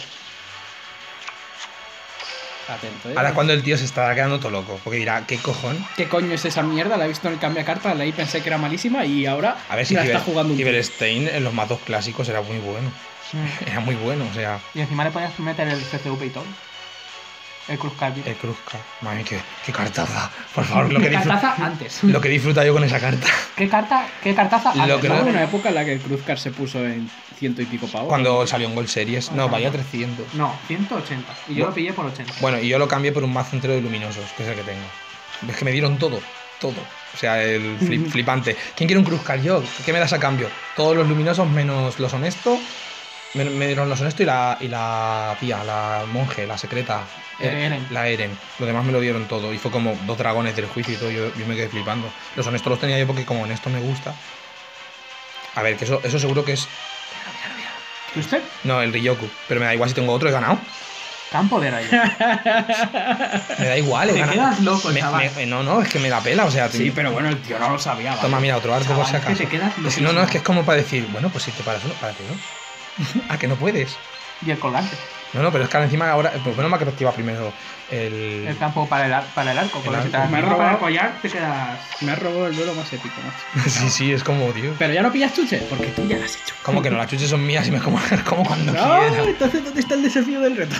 Atento, ¿eh? Ahora es cuando el tío se estará quedando todo loco. Porque dirá, ¿qué cojón? ¿Qué coño es esa mierda? La he visto en el cambio de carta, leí, pensé que era malísima y ahora A ver si la Ciber, está jugando un tío. Cyberstein en los mazos clásicos era muy bueno. Mm. Era muy bueno, o sea... Y encima le podías meter el C C V y todo. El Cruz Carby. El Cruzca. Mami, qué, qué cartaza. Por favor, lo que, disfruta, Cartaza antes. lo que disfruta yo con esa carta. ¿Qué carta? ¿Qué cartaza antes? Lo que ¿No no- hubo una época en la que el Cruzcar se puso en ciento y pico pavos? Cuando salió en Gold Series. No, valía trescientos. No, ciento ochenta. Y yo Bueno. lo pillé por ochenta. Bueno, y yo lo cambié por un mazo entero de luminosos, que es el que tengo. Es que me dieron todo, todo. O sea, el flip- flipante. ¿Quién quiere un Cruzcar? Yo. ¿Qué me das a cambio? Todos los luminosos menos los honestos. Me, me dieron los honestos y la, y la tía, la monje, la secreta. Eh, Eren. La Eren. Lo demás me lo dieron todo. Y fue como dos dragones del juicio y todo. Yo, yo me quedé flipando. Los honestos los tenía yo porque como honesto me gusta. A ver, que eso, eso seguro que es... ¿Usted? No, el Ryoku. Pero me da igual si tengo otro, he ganado. Campo de rayo. Me da igual, he Te ganado. quedas loco, Me- chaval. me- no, no, es que me da pela. O sea, Sí, pero bueno, el tío no lo sabía. ¿vale? Toma, mira, otro arco por Chaval, si es que acaso. te quedas Es- no, loquísimo. no, es que es como para decir, bueno, pues si te paras uno, párate uno. Ah, que no puedes. Y el colgante. No, no, pero es que ahora encima ahora, pues bueno, más que activa primero el... El campo para el, ar- para el arco. Porque El si te arco. la Me ha activa para el robado- collar, te quedas. Me has robado el duelo más épico, macho. Sí, sí, es como, tío. Pero ya no pillas chuche, porque tú ya lo has hecho. Como que no, las chuches son mías y me como, como cuando No, quiera. entonces ¿dónde está el desafío del reto?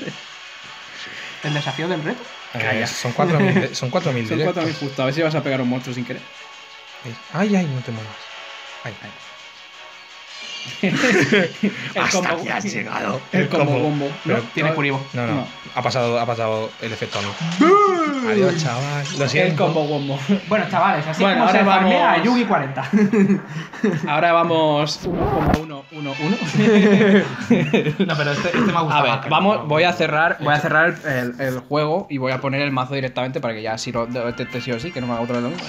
El desafío del reto. Eh, Calla. son cuatro mil de- son cuatro mil Son directos. cuatro mil justo. A ver si vas a pegar un monstruo sin querer. Ay, ay, no te muevas. Ay, ay. El Hasta combo- aquí has llegado. El combo bombo. ¿no? Pero- Tiene Kuribo. No, no, No. Ha, pasado, ha pasado el efecto a mí. Adiós, chaval. Lo El siento. combo bombo. Bueno, chavales, así Bueno, como ahora se farmea vamos- a Yugi cuarenta. Ahora vamos uno coma uno uno uno. No, pero este, este me ha A gustado. ver, más que vamos, el- voy a cerrar, voy a cerrar el, el- el juego y voy a poner el mazo directamente para que ya si lo detecte sí o sí, que no me haga otra vez lo mismo.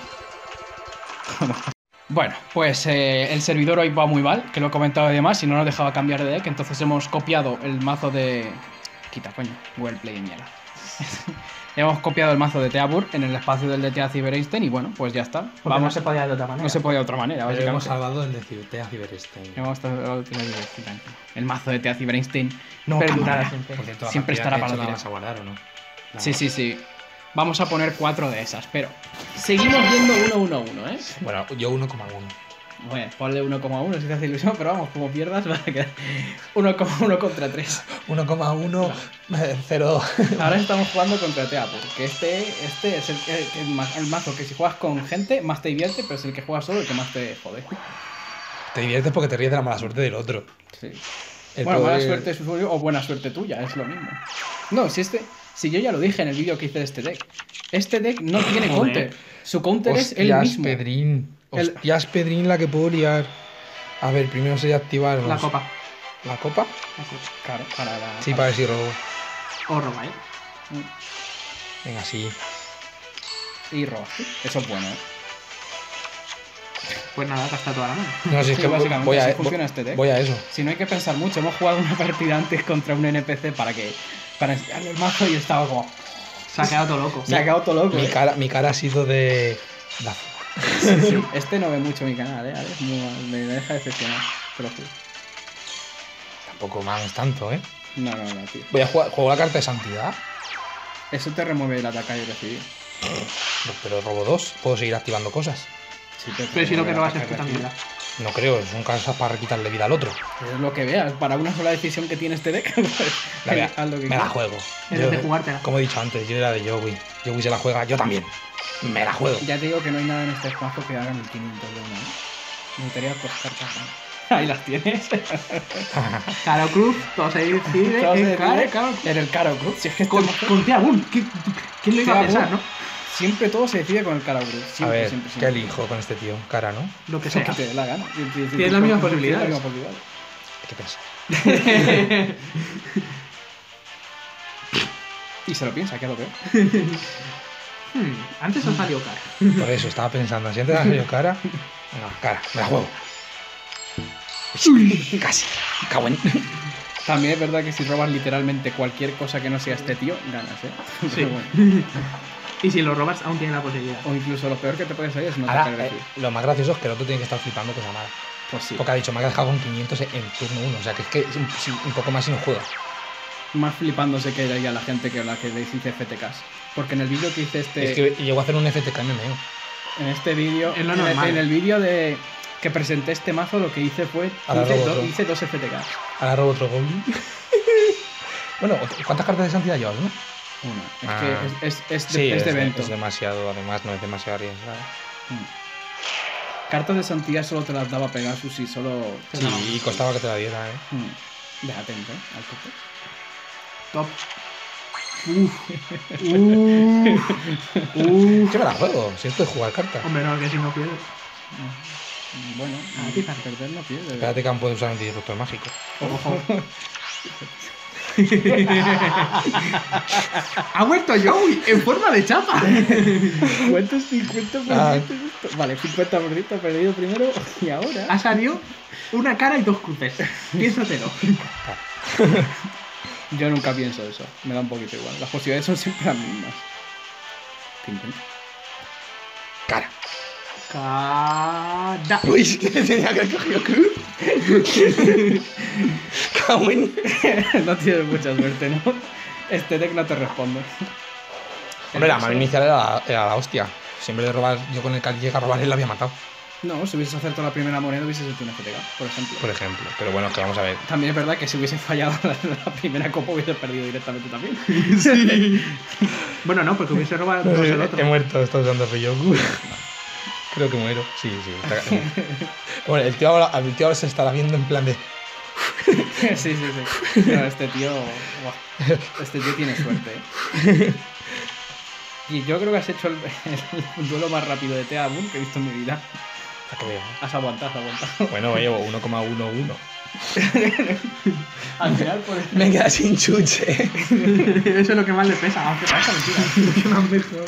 Bueno, pues eh, el servidor hoy va muy mal, que lo he comentado y demás, y no nos dejaba cambiar de deck, entonces hemos copiado el mazo de... Quita, coño, well play, mierda. Hemos copiado el mazo de Teabur en el espacio del de Tea Cybereinstein y bueno, pues ya está. Porque no Vamos, se podía de otra manera. no se podía de otra manera, Pero hemos básicamente. salvado el de Tea Cyberstein. Hemos salvado el Cybereinstein. El mazo de Tea Cybereinstein no Perdurará cambiará. siempre. Por cierto, la Siempre partida estará que he para hecho la tirar. vas a guardar o no. La- Sí, sí, sí. Vamos a poner cuatro de esas, pero seguimos viendo uno uno uno, ¿eh? Bueno, yo uno coma uno. Bueno, ponle uno coma uno si te hace ilusión, pero vamos, como pierdas va a quedar uno coma uno contra tres. uno coma uno, cero. Ahora estamos jugando contra Teapur, que este, este es el, el, el ma- el mazo que si juegas con gente más te divierte, pero es el que juegas solo el que más te jode. Te diviertes porque te ríes de la mala suerte del otro. Sí. El Bueno, mala poder- suerte suyo o buena suerte tuya, es lo mismo. No, si este. Si yo ya lo dije en el vídeo que hice de este deck. Este deck no tiene Joder. counter. Su counter es el Hostias, mismo. Pedrín. El- Hostias, Pedrín, la que puedo liar. A ver, primero sería activar. La copa. ¿La copa? La copa. Claro, para la. Sí, para ver si robo. O roba, ¿eh? Venga, sí. Y robaste. Eso es bueno, ¿eh? Pues nada, gasta toda la mano. No, si es Sí, que básicamente, voy a, así funciona este deck. voy a eso. Si no hay que pensar mucho, hemos jugado una partida antes contra un N P C para que. Para enseñarle el mazo y estaba como. Se ha quedado todo loco. Se ha quedado todo loco. Mi ¿eh? cara, mi cara ha sido de. La... Sí, sí. Este no ve mucho mi canal, ¿eh? Alex? Muy- me deja decepcionar. Te lo juro. Tampoco mames tanto, ¿eh? No, no, no, tío. Voy a jugar. ¿Juego la carta de santidad? Eso te remueve el ataque y recibir. No, pero robo dos. Puedo seguir activando cosas. Sí, te Pero si lo que remueve el robas es ataque puta y recibir. mierda. No creo, son cosas para quitarle vida al otro. Es lo que veas. Para una sola decisión que tiene este deck, pues, La vea- haz lo que me la quieras. juego. Eres de jugártela. Como he dicho antes, yo era de Yowie. Yowie se la juega, yo también. Me la juego. Ya te digo que no hay nada en este espacio que haga mil quinientos de una, ¿eh? Me gustaría dos cartas más. Ahí las tienes. Caro Cruz, todo se decide Todos en se Caro, decide Caro. En el Caro Cruz. Si es que este Con, mazo- con Teabun. ¿Quién, ¿Quién lo iba a Teabun. pensar, no? Siempre todo se decide con el Caro Cruz. A Siempre, ver, siempre, ¿qué siempre. elijo con este tío? Cara, ¿no? Lo que Lo sea. que te dé la gana. Tienes las mismas posibilidades. Tienes las mismas posibilidades. Hay que pensar. Y se lo piensa, que es lo peor. Hmm, antes os salió cara. Por eso estaba pensando, si antes ha salido cara. Venga, cara, me la juego. Casi. Cago en. También es verdad que si robas literalmente cualquier cosa que no sea este tío, ganas, ¿eh? Sí. Pero bueno. Y si lo robas, aún tienes la posibilidad. O incluso lo peor que te puede salir es no Ahora, atacar eh, recibir. lo más gracioso es que el otro tiene que estar flipando con la mala. Pues sí. Porque ha dicho, me ha dejado con quinientos en turno uno. O sea, que es que es un, sí, un poco más y no juega. Más flipándose que ya la gente que la que le hice F T Ks. Porque en el vídeo que hice este. Es que llegó a hacer un F T K M M O. En este vídeo. Es lo en el- normal. En el vídeo de. Que presenté este mazo, lo que hice fue. Ahora Hice, robo do- otro. hice dos F T Ks. Ahora robo otro Goblin. Bueno, ¿cuántas cartas de santidad llevas, no? Una. Es Ah. que es, es, es de, Sí, es de de- evento. es demasiado, además, no es demasiado arriesgado. Mm. Cartas de santidad solo te las daba Pegasus y solo. Sí, y costaba que te la diera, ¿eh? Mm. Ve atento, ¿eh? Al tope. Top. Uh, ¿Qué me la juego? Si esto es jugar cartas. Hombre, no, que si no pierdes. Mm, Bueno, Ah, no, quizás. perder no pierde. Espérate que aún puede usar antidisruptor mágico. Ojo. Ha vuelto Joey en forma de chapa. ¿Cuántos cincuenta por ciento Ah. es esto? Vale, cincuenta por ciento perdido primero y ahora. Ha salido una cara y dos cruces. Piénsatelo. Yo nunca pienso eso, me da un poquito igual. Las posibilidades son siempre las mismas. cincuenta. Cara. Cara. Uy, que tenía que haber cogido cruz. Cauen. No tienes mucha suerte, ¿no? Este deck no te responde. Hombre, la mano inicial era la, era la hostia. Siempre de robar, yo con el que llega a robar él la había matado. No, si hubieses acertado la primera moneda hubieses hecho un F T K, por ejemplo. Por ejemplo. Pero bueno, que vamos a ver. También es verdad que si hubiese fallado la, la primera copa hubiese perdido directamente también. Bueno, no, porque hubiese robado dos el otro. He muerto, estoy usando Ryoku. Creo que muero. Sí, sí. Está... bueno, el tío, ahora, el tío ahora se estará viendo en plan de. Sí, sí, sí. No, este tío. Buah, este tío tiene suerte, ¿eh? Y yo creo que has hecho el, el duelo más rápido de Tea Boon que he visto en mi vida. Para que veas. Has aguantado, has aguantado. Bueno, llevo uno coma uno. Al final, por el... Me queda sin chuche. Eso es lo que más le pesa, aunque parezca mentira.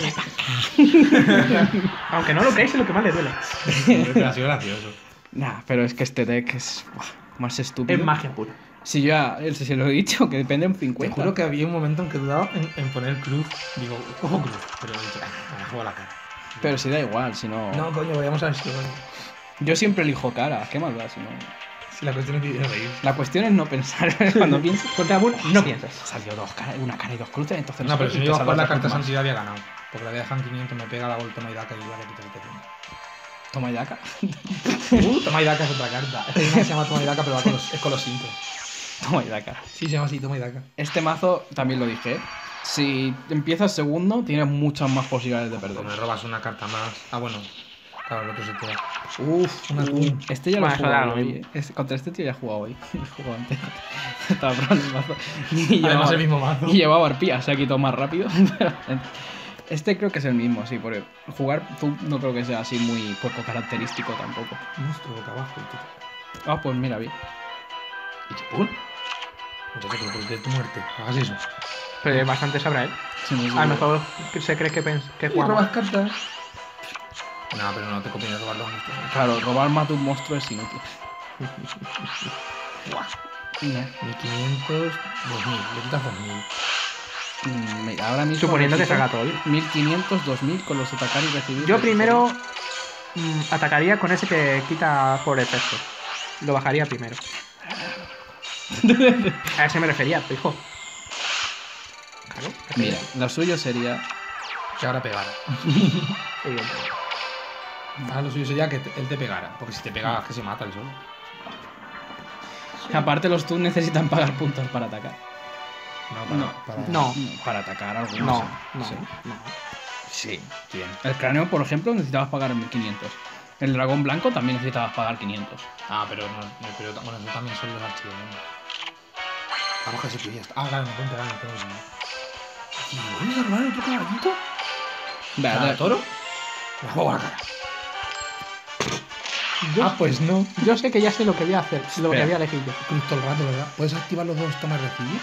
Aunque no lo creáis, es lo que más le duele. Pero ha sido gracioso. Nah, pero es que este deck es buah, más estúpido. Es magia pura. Si yo ya, si se lo he dicho, que depende en Te cincuenta. juro que había un momento en que dudaba en, en poner cruz. Digo, ojo cruz. Pero he dicho, ah, me juego la cara. Pero si da igual, si no... No, coño, vayamos a ver si lo doy. Yo siempre elijo cara, ¿qué más da si no...? Si la cuestión es que quiero reír. La cuestión es no pensar. Cuando piensas... Con Tea Boon no piensas. Salió dos caras, una cara y dos cruces, entonces... No, pero si no te iba a jugar salvas la de carta más. santidad había ganado. Porque la dejan quinientos, me pega la vuelta, toma y daca y la que quita el que tiene. Toma ya acá. Uh, toma y daca es otra carta. Es que no se llama toma y daca, pero va con los, es con los cinco. Toma ya acá. Sí, se llama así, toma y daca. Este mazo, también lo dije, ¿eh? Si empiezas segundo, tienes muchas más posibilidades de perder. Cuando me robas una carta más. Ah, bueno. Claro, el otro se te da. Uf, un atún. Este ya lo he Bueno, eso da jugado lo hoy. mismo. ¿eh? Este- contra este tío ya he jugado hoy. He jugado antes. Estaba probando el mazo. Y Además, llevaba, el mismo mazo. y llevaba arpía, se ha quitado más rápido. Este creo que es el mismo, sí, porque jugar tú no creo que sea así muy poco característico tampoco. Monstruo boca abajo y tú. Ah, pues mira, bien. Y chipún. Muchacho, pero ¿por qué tu muerte? No hagas eso. Pero bastante sabrá él. Sí, no sé. A lo mejor se cree que, pens que jugamos. cartas? No, pero no te conviene robar los monstruos. Claro, robar más de un monstruo es inútil. Buah. Mira, mil quinientos, dos mil. Le quitas dos mil. mm, mira, ahora mismo. Suponiendo que necesito salga todo bien. mil quinientos, dos mil con los atacar y recibir. Yo primero mm, atacaría con ese que quita por efecto. Lo bajaría primero. A ese me refería, hijo. Claro. Mira, lo suyo sería. Que ahora pegara. Evidentemente. Ahora lo suyo sería que te- él te pegara. Porque si te pega, es que se mata el solo. Aparte, los Toons necesitan pagar puntos para atacar. No, para. No. para... No. Para atacar algunos. No, no, Sí. no. Sí, bien. El cráneo, por ejemplo, necesitabas pagar mil quinientos. El dragón blanco también necesitabas pagar quinientos. Ah, pero no. no, pero, bueno, eso también son los archivos. Vamos que se que ya está. Ah, claro, me pueden pegar, no tengo dinero. ¿Y me vuelves a robar otro caballito? Vale, ¿Cada dale. toro? Me juego a la cara. Yo, Ah, pues no. yo sé que ya sé lo que voy a hacer, lo que Espera. voy a elegir yo. Cruz todo el rato, ¿verdad? ¿Puedes activar los dos tomas recibir?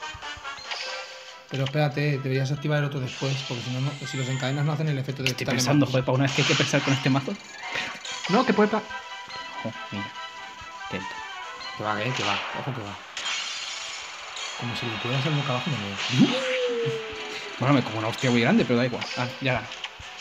Pero espérate, deberías activar el otro después, porque si no, no si los encadenas no hacen el efecto de Estoy quitarle pensando, más joder, para una vez que hay que pensar con este mazo. No, que puede... pa- Oh, mira. Atento. cosas. Que va, que, que va. Ojo que va. Como si le pudiera hacer boca abajo, no me veo. Bueno, me como una hostia muy grande, pero da igual. Ah, ya gana.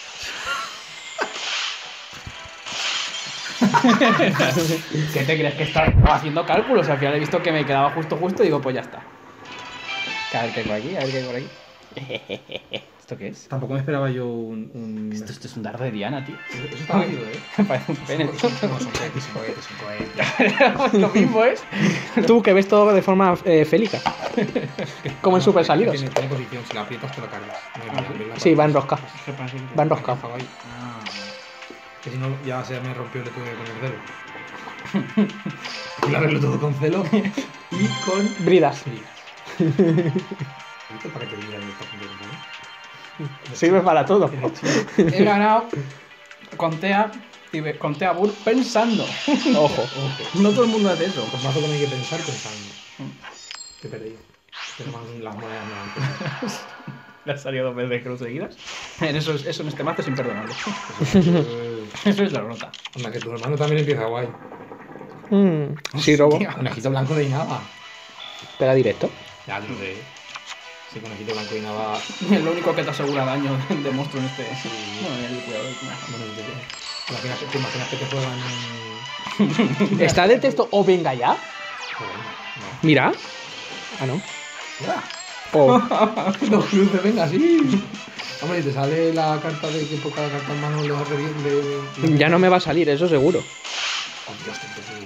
¿Qué te crees que estaba haciendo cálculos? Al final he visto que me quedaba justo justo y digo, pues ya está. A ver qué hay por aquí, a ver qué hay por aquí. Esto ¿Esto qué es? Tampoco me esperaba yo un... un... Esto, esto es un dardo de Diana, tío. Eso está válido, ¿eh? Parece un pene. No, son cohetes, son cohetes, son cohetes. Lo mismo es. Tú que ves todo de forma eh, félica. Como en Super Salidos. Tiene, tiene posición, si la aprietas te lo cargas. No hay manera. Sí, va enroscado. Va enroscado. Estaba ahí. Ah. Que si no, ya se me rompió, le tuve que poner celo. Y lo arreglo todo con celo y con... Bridas. bridas. ¿Esto para que bridas esta gente con celo? Sirve para todo. He ganado con Tea, con Tea Burr pensando. Ojo. Ojo. No todo el mundo hace eso. Pues mazo que no hay que pensar pensando. Te he perdido. Pero más las monedas no antes. Le ha salido dos veces conseguidas. En eso, es- eso en este mazo es imperdonable. Eh, Eso es la nota. Anda, que tu hermano también empieza guay. Mm, sí, robo. Conejito blanco de Inaba. Pega directo. Ya te lo sé. Sí, conejito blanco de Inaba. Es lo único que te asegura daño de monstruo en este. Sí. No, en el cuidado del Bueno, te, te, imaginas, te imaginas que te juegan en. ¿Está de texto o venga ya? Joder, Mira. Ah, no. no. O Los cruces, venga, sí. Hombre, y te sale la carta de que por cada carta en mano le vas a bien de. ya no me va a salir, eso seguro. Oh, Dios, te te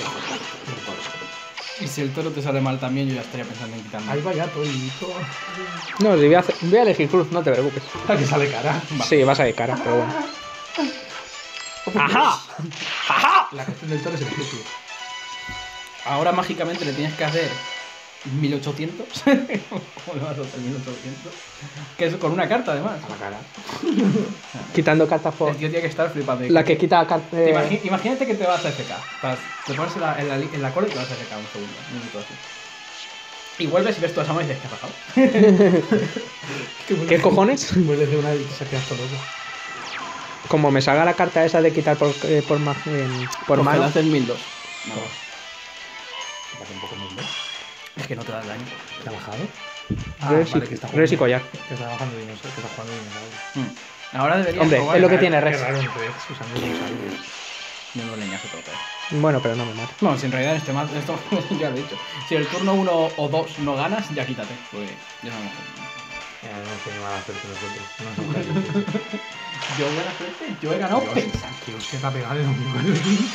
Y si el toro te sale mal también, yo ya estaría pensando en quitarme. Ahí vaya, torito. No, si voy, a hacer- voy a elegir cruz, no te preocupes. La que sale cara. Sí, vas a ir cara, pero bueno. ¡Ajá! ¡Ajá! La cuestión del toro es el ejemplo. Ahora mágicamente le tienes que hacer mil ochocientos. ¿Cómo le vas a hacer mil ochocientos? Que es con una carta además. A la cara. Quitando cartas por. El tío tiene que estar flipando. La que quita cartas. Te imagi- imagínate que te vas a F K. Vas- Te pones en la, en, la, li- en la cola y te vas a F K un segundo. Un minuto así. Y vuelves y ves toda esa mano y dices, ¿qué ha pasado? ¿Qué cojones? Vuelves de una y te sacas todo loco. Como me salga la carta esa de quitar por, eh, por, ma- eh, por Pues te mano. haces mil dos. No, Te pasa un poco mundo. es que no te das daño. ¿Te ha bajado? Res y- vale, que está jugando. Res y collar. Que está bajando dinosaurio. Que está jugando dinosaurio. Mm. Ahora deberías Hombre, probar es lo que a- tiene Qué Rex. raro un Rex usando dinosaurios. Menudo leñazo todo. Bueno, pero no me mata. No, si en realidad en este mazo, esto ya lo he dicho. Si el turno uno o dos no ganas, ya quítate. Porque ya no. Ya no sé ni mala suerte nosotros. No son calientes. Yo buena suerte, yo he ganado. Dios, que hostia te ha pegado el domingo.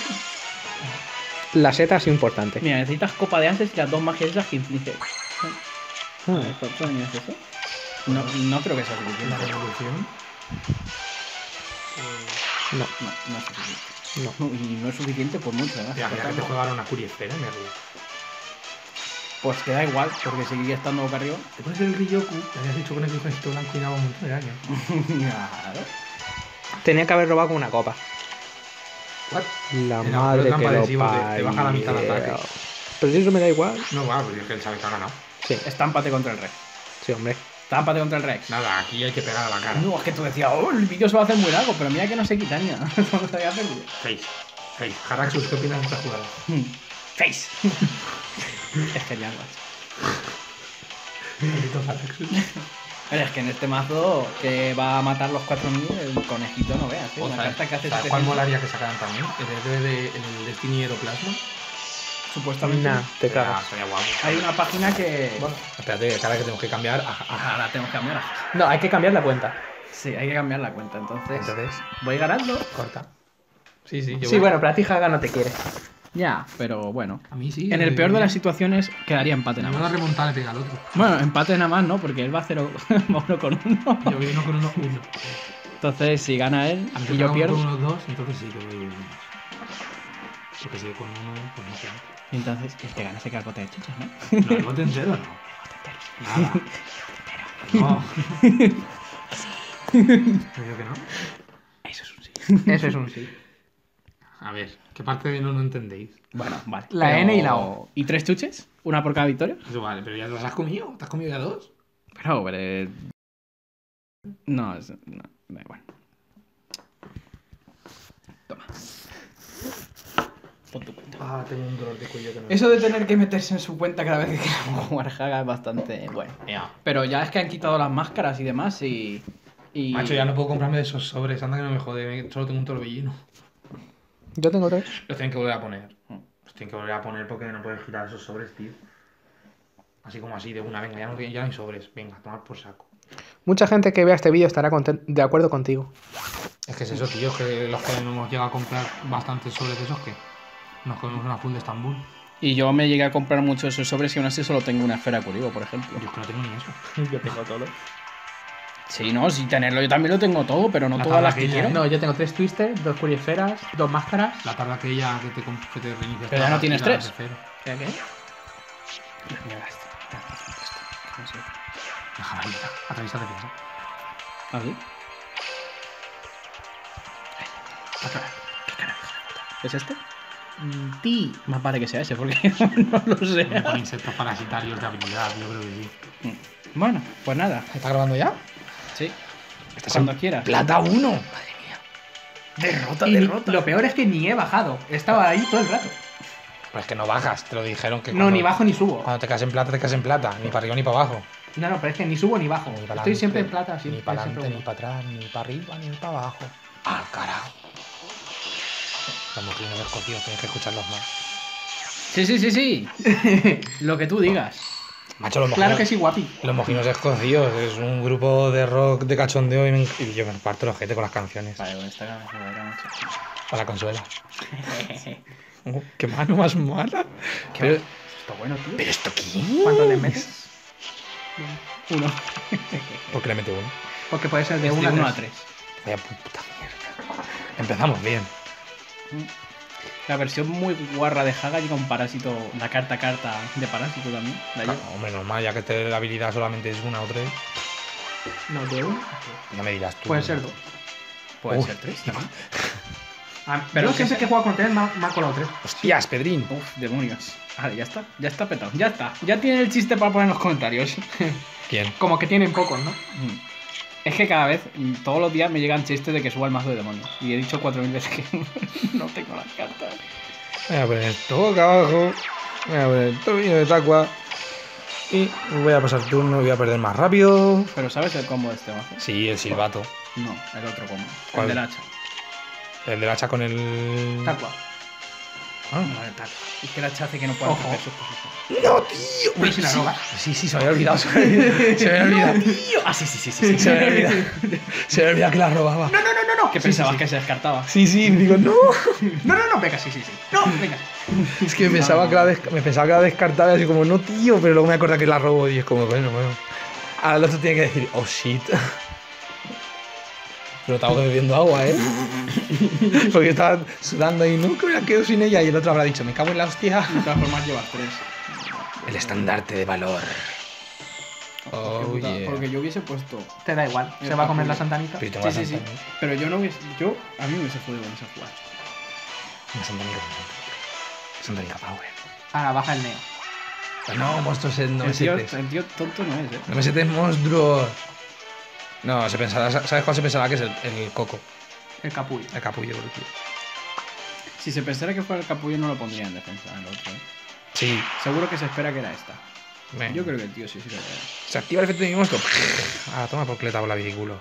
La seta es importante. Mira, necesitas copa de antes y las dos magias esas que inflige. Ah, ¿Cuánto daño es eso? No, no creo que sea La suficiente. revolución. no, No, no es suficiente. no. Y no es suficiente por mucho, además. Ya, mira que te jugaron una curiesfera, me río. Pues que da igual, porque seguiría estando boca arriba. Te pones el Ryoku, te habías dicho con el conejito blanco y nada un montón de daño. Claro. Tenía que haber robado con una copa. ¿What? La No, madre pero es que tan lo parecido, te- te baja la mitad de parió. ataque. Pero si eso me da igual. No, va, porque es que él sabe que ha ganado. Sí, Estámpate contra el Rex. sí, hombre. Estámpate contra el Rex. Nada, aquí hay que pegar a la cara. No, es que tú decías, oh, el vídeo se va a hacer muy largo, pero mira que no se quita ya. No se había perdido. Face. Face. Haraxus, ¿qué opinas de esta jugada? Face. Es genial, macho. Maldito Haraxus. Pero es que en este mazo que va a matar los cuatro mil, el conejito no veas, ¿eh? O Una sea, carta que hace ¿sabes cuál setecientos, molaría que sacaran también? El héroe de el Destiny Aeroplasma. supuestamente. Nah, te Sería- cagas. Sería guapo. Hay una página que... Bueno, espérate, que cada que tenemos que cambiar. a- a- Ahora tenemos que cambiar. No, hay que cambiar la cuenta. Sí, hay que cambiar la cuenta, entonces... Entonces, Voy ganando. corta. Sí, sí, yo Sí, voy. bueno, pero a ti Haga no te quiere. Ya, pero bueno. A mí sí. En el peor de las situaciones quedaría empate No nada la más. remontada le pega al otro. Bueno, empate nada más, ¿no? Porque él va a cero, va uno con uno. Yo voy uno con uno, uno. Entonces, si gana él A mí y me yo pega uno pierdo, con uno, dos, entonces sí que voy uno. Porque si con uno, pues no queda. entonces el que gana se queda el bote de chuches, ¿no? No, el bote entero no. Nada. No. ¿Te digo que no? Eso es un sí. Eso es un sí. A ver, ¿qué parte de no no entendéis? Bueno, vale. La N y la O. ¿Y tres chuches? ¿Una por cada victoria? Eso vale, pero ya los has comido. ¿Te has comido ya dos? Pero, pero... eh, No, es... No, da igual. Toma. Pon tu cuenta. Ah, tengo un dolor de cuello que no. Eso de tener que meterse en su cuenta cada vez que queramos jugar Haga es bastante bueno. Ya. Pero ya es que han quitado las máscaras y demás y... y... Macho, ya no puedo comprarme de esos sobres. Anda que no me jode. Solo tengo un torbellino. Yo tengo tres. Los tienen que volver a poner. Los tienen que volver a poner porque no puedes girar esos sobres, tío. Así como así, de una. Venga, ya no, ya no hay sobres. Venga, tomar por saco. Mucha gente que vea este vídeo estará conten- de acuerdo contigo. Es que es eso, tío, que los que no hemos llegado a comprar bastantes sobres de esos que nos comemos una full de Estambul. Y yo me llegué a comprar muchos esos sobres y aún así solo tengo una esfera Kuribo, por ejemplo. Yo es que no tengo ni eso. Yo tengo todo. Sí, no, sí, tenerlo yo también lo tengo todo, pero no La todas tabla las que aquella, quiero. ¿eh? No, yo tengo tres twisters, dos curieferas, dos máscaras. La tabla aquella que te, com- que te reinicias. Pero ya no tienes tres. ¿Qué? qué? Mira este. Que no sé. Déjala ahí, atraviesa defensa. ¿Ah, sí? Otra vez. ¿Es este? Mm, Ti. Más vale que sea ese, porque no lo sé. Con insectos parasitarios de habilidad, yo creo que sí. Bueno, pues nada. ¿Está grabando ya? Sí. Cuando quieras. Plata uno. Derrota, Y ni- lo peor es que ni he bajado. Estaba ahí todo el rato. Pues es que no bajas, te lo dijeron que No, cuando- ni bajo ni subo. Cuando te caes en plata, te caes en plata. Ni para arriba ni para abajo. No, no, pero es que ni subo ni bajo. Ni para Estoy siempre en plata, sí. Ni para siempre adelante, ni uno. para atrás, ni para arriba, ni para abajo. ¡Al carajo! Los mojinos escocidos, tienes que escucharlos más. Sí, sí, sí, sí. Lo que tú digas. Macho, los mojinos, Claro que sí, guapi. los mojinos escocidos es un grupo de rock de cachondeo y, me- y yo me parto el ojete con las canciones. Vale, con esta cabeza era mucho. Para la consuela. Oh, ¡Qué mano más mala! ¿Qué Pero, Está bueno, tío. ¿Pero esto quién? ¿Cuánto le metes? Uno. ¿Por qué le mete uno? Porque puede ser de De uno uno a a tres. tres. Vaya puta mierda. Empezamos bien. La versión muy guarra de Haga llega un parásito, la carta carta de parásito también. La lleva. Claro, hombre, normal, ya que te- la habilidad solamente es una o tres. No, de uno. Ya me dirás tú. Puede ser dos. Puede Uy. ser tres también. Ah, Pero yo que siempre sea- que he jugado con tres me ha, me ha colado tres. Hostias, Pedrín. Uf, demonios. Vale, ya está. Ya está petado. Ya está. Ya tiene el chiste para poner en los comentarios. ¿Quién? Como que tienen pocos, ¿no? Mm. Es que cada vez, mm, todos los días me llegan chistes de que suba el mazo de demonios. Y he dicho cuatro mil veces que no tengo las cartas. Voy a poner esto acá abajo. Voy a poner todo vino de tacua. Y voy a pasar turno y voy a perder más rápido. Pero ¿sabes el combo de este mazo? Sí, el silbato. No, el otro combo. ¿Cuál? El del hacha. El del hacha con el. Tal cual. Ah. No, el tal. Es que el hacha hace que no pueda Ojo. hacer sus cosas. ¡No, tío! Pero si la sí. robas. Sí, sí, se me había olvidado. Se me había olvidado. Se me había olvidado. Tío. Ah, sí, sí, sí, sí. sí. Se me había olvidado. Se me había olvidado que la robaba. No, no, no, no, no. Que Sí, pensabas sí, sí. que se descartaba. Sí, sí, digo, no. No, no, no, venga, sí, sí, sí. No, venga. Es que me pensaba que la, des- me pensaba que la descartaba y así como, no, tío, pero luego me acuerdo que la robo y es como, bueno, bueno. Ahora el otro tiene que decir, oh shit. Pero estaba bebiendo agua, ¿eh? Porque estaba sudando y nunca me quedo sin ella y el otro habrá dicho, me cago en la hostia. De todas formas llevas tres. El estandarte de valor. Oh, Qué puta, yeah. Porque yo hubiese puesto. Te da igual. Se El va a comer la capullo. santanita. Pero tengo Sí, la sí, sí. Santa- Pero yo no hubiese. Yo. A mí me hubiese jodido con esa jugada. Una santanica. Santanica power. Ahora baja el neo. No, monstruos no me el, tío, setes. el tío tonto no es, eh. No me setes monstruos. No, se pensará, ¿sabes cuál se pensará que es el, el coco? El capullo. El capullo, tío. Si se pensara que fuera el capullo, no lo pondría en defensa el otro, eh. Sí. Seguro que se espera que era esta. Ven. Yo creo que el tío sí, sí lo era. Se activa el efecto de mi monstruo. Ah, toma por cleta por la vehículo.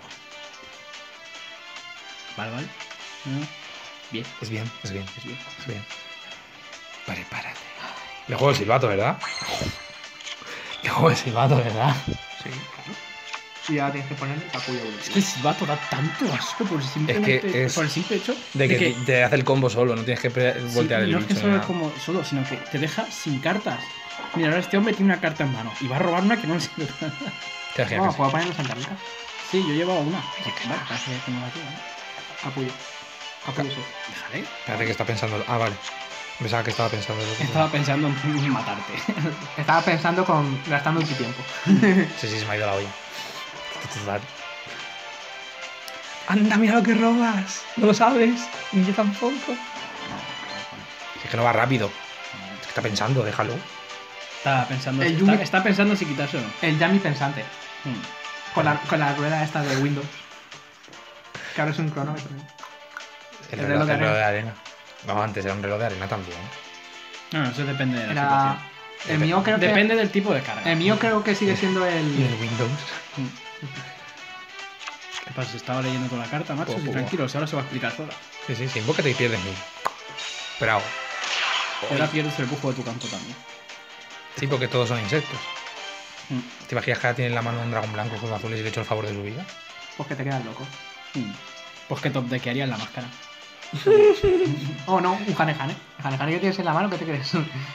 Vale, vale. No. Bien, Es bien, es bien, es bien. es bien. Prepárate. Le juego el silbato, ¿verdad? Le juego el silbato, ¿verdad? Sí, claro. Y ahora tienes que poner el capullo. Es que el silbato da tanto asco por, simplemente, es- por el simple hecho De que, te- te hace el combo solo, no tienes que pre- sí, voltear y el no es que bicho. solo ni es nada. como solo, sino que te deja sin cartas. Mira, ahora este hombre tiene una carta en mano y va a robar una que no le sirve para nada. Te imaginas No, que sí. puedo poner la santanita. Sí, yo llevaba una. Vale, parece que no la llevo, ¿eh? Capullo. Capullo, sí. Déjale. Espérate que está pensando. Ah, vale. Pensaba que estaba pensando en lo que- Estaba pensando en matarte. Estaba pensando con gastando tu tiempo. Sí, sí, se me ha ido la olla. Total. Anda, mira lo que robas. No lo sabes. Ni yo tampoco. Es que no va rápido. Es que está pensando, déjalo. Estaba pensando, El está, Yumi- está pensando si quitarse o no. El Yami pensante. Hmm. Con la, con la rueda esta de Windows. Que ahora es un cronómetro. ¿eh? El, El reloj, reloj de el reloj de arena. No, antes era un reloj de arena también. No, no, eso depende de la Era... situación. El mío creo que... Depende del tipo de carga. El mío creo que sigue siendo Y el... el Windows. ¿Qué pasa? Se estaba leyendo toda la carta, macho. Poco, Sí, poco. tranquilo, si ahora se va a explicar sola. Sí, sí, sí. Invócate y pierdes mil. Pero. Y ahora pierdes el bujo de tu campo también. Sí, porque todos son insectos. Mm. ¿Te imaginas que ahora tiene en la mano un dragón blanco con azules y le he hecho el favor de su vida? Pues que te quedas loco. Mm. Pues que top deckearía en la máscara. Oh, no, un Hane Hane. El Hane Hane que tienes en la mano, ¿qué te crees?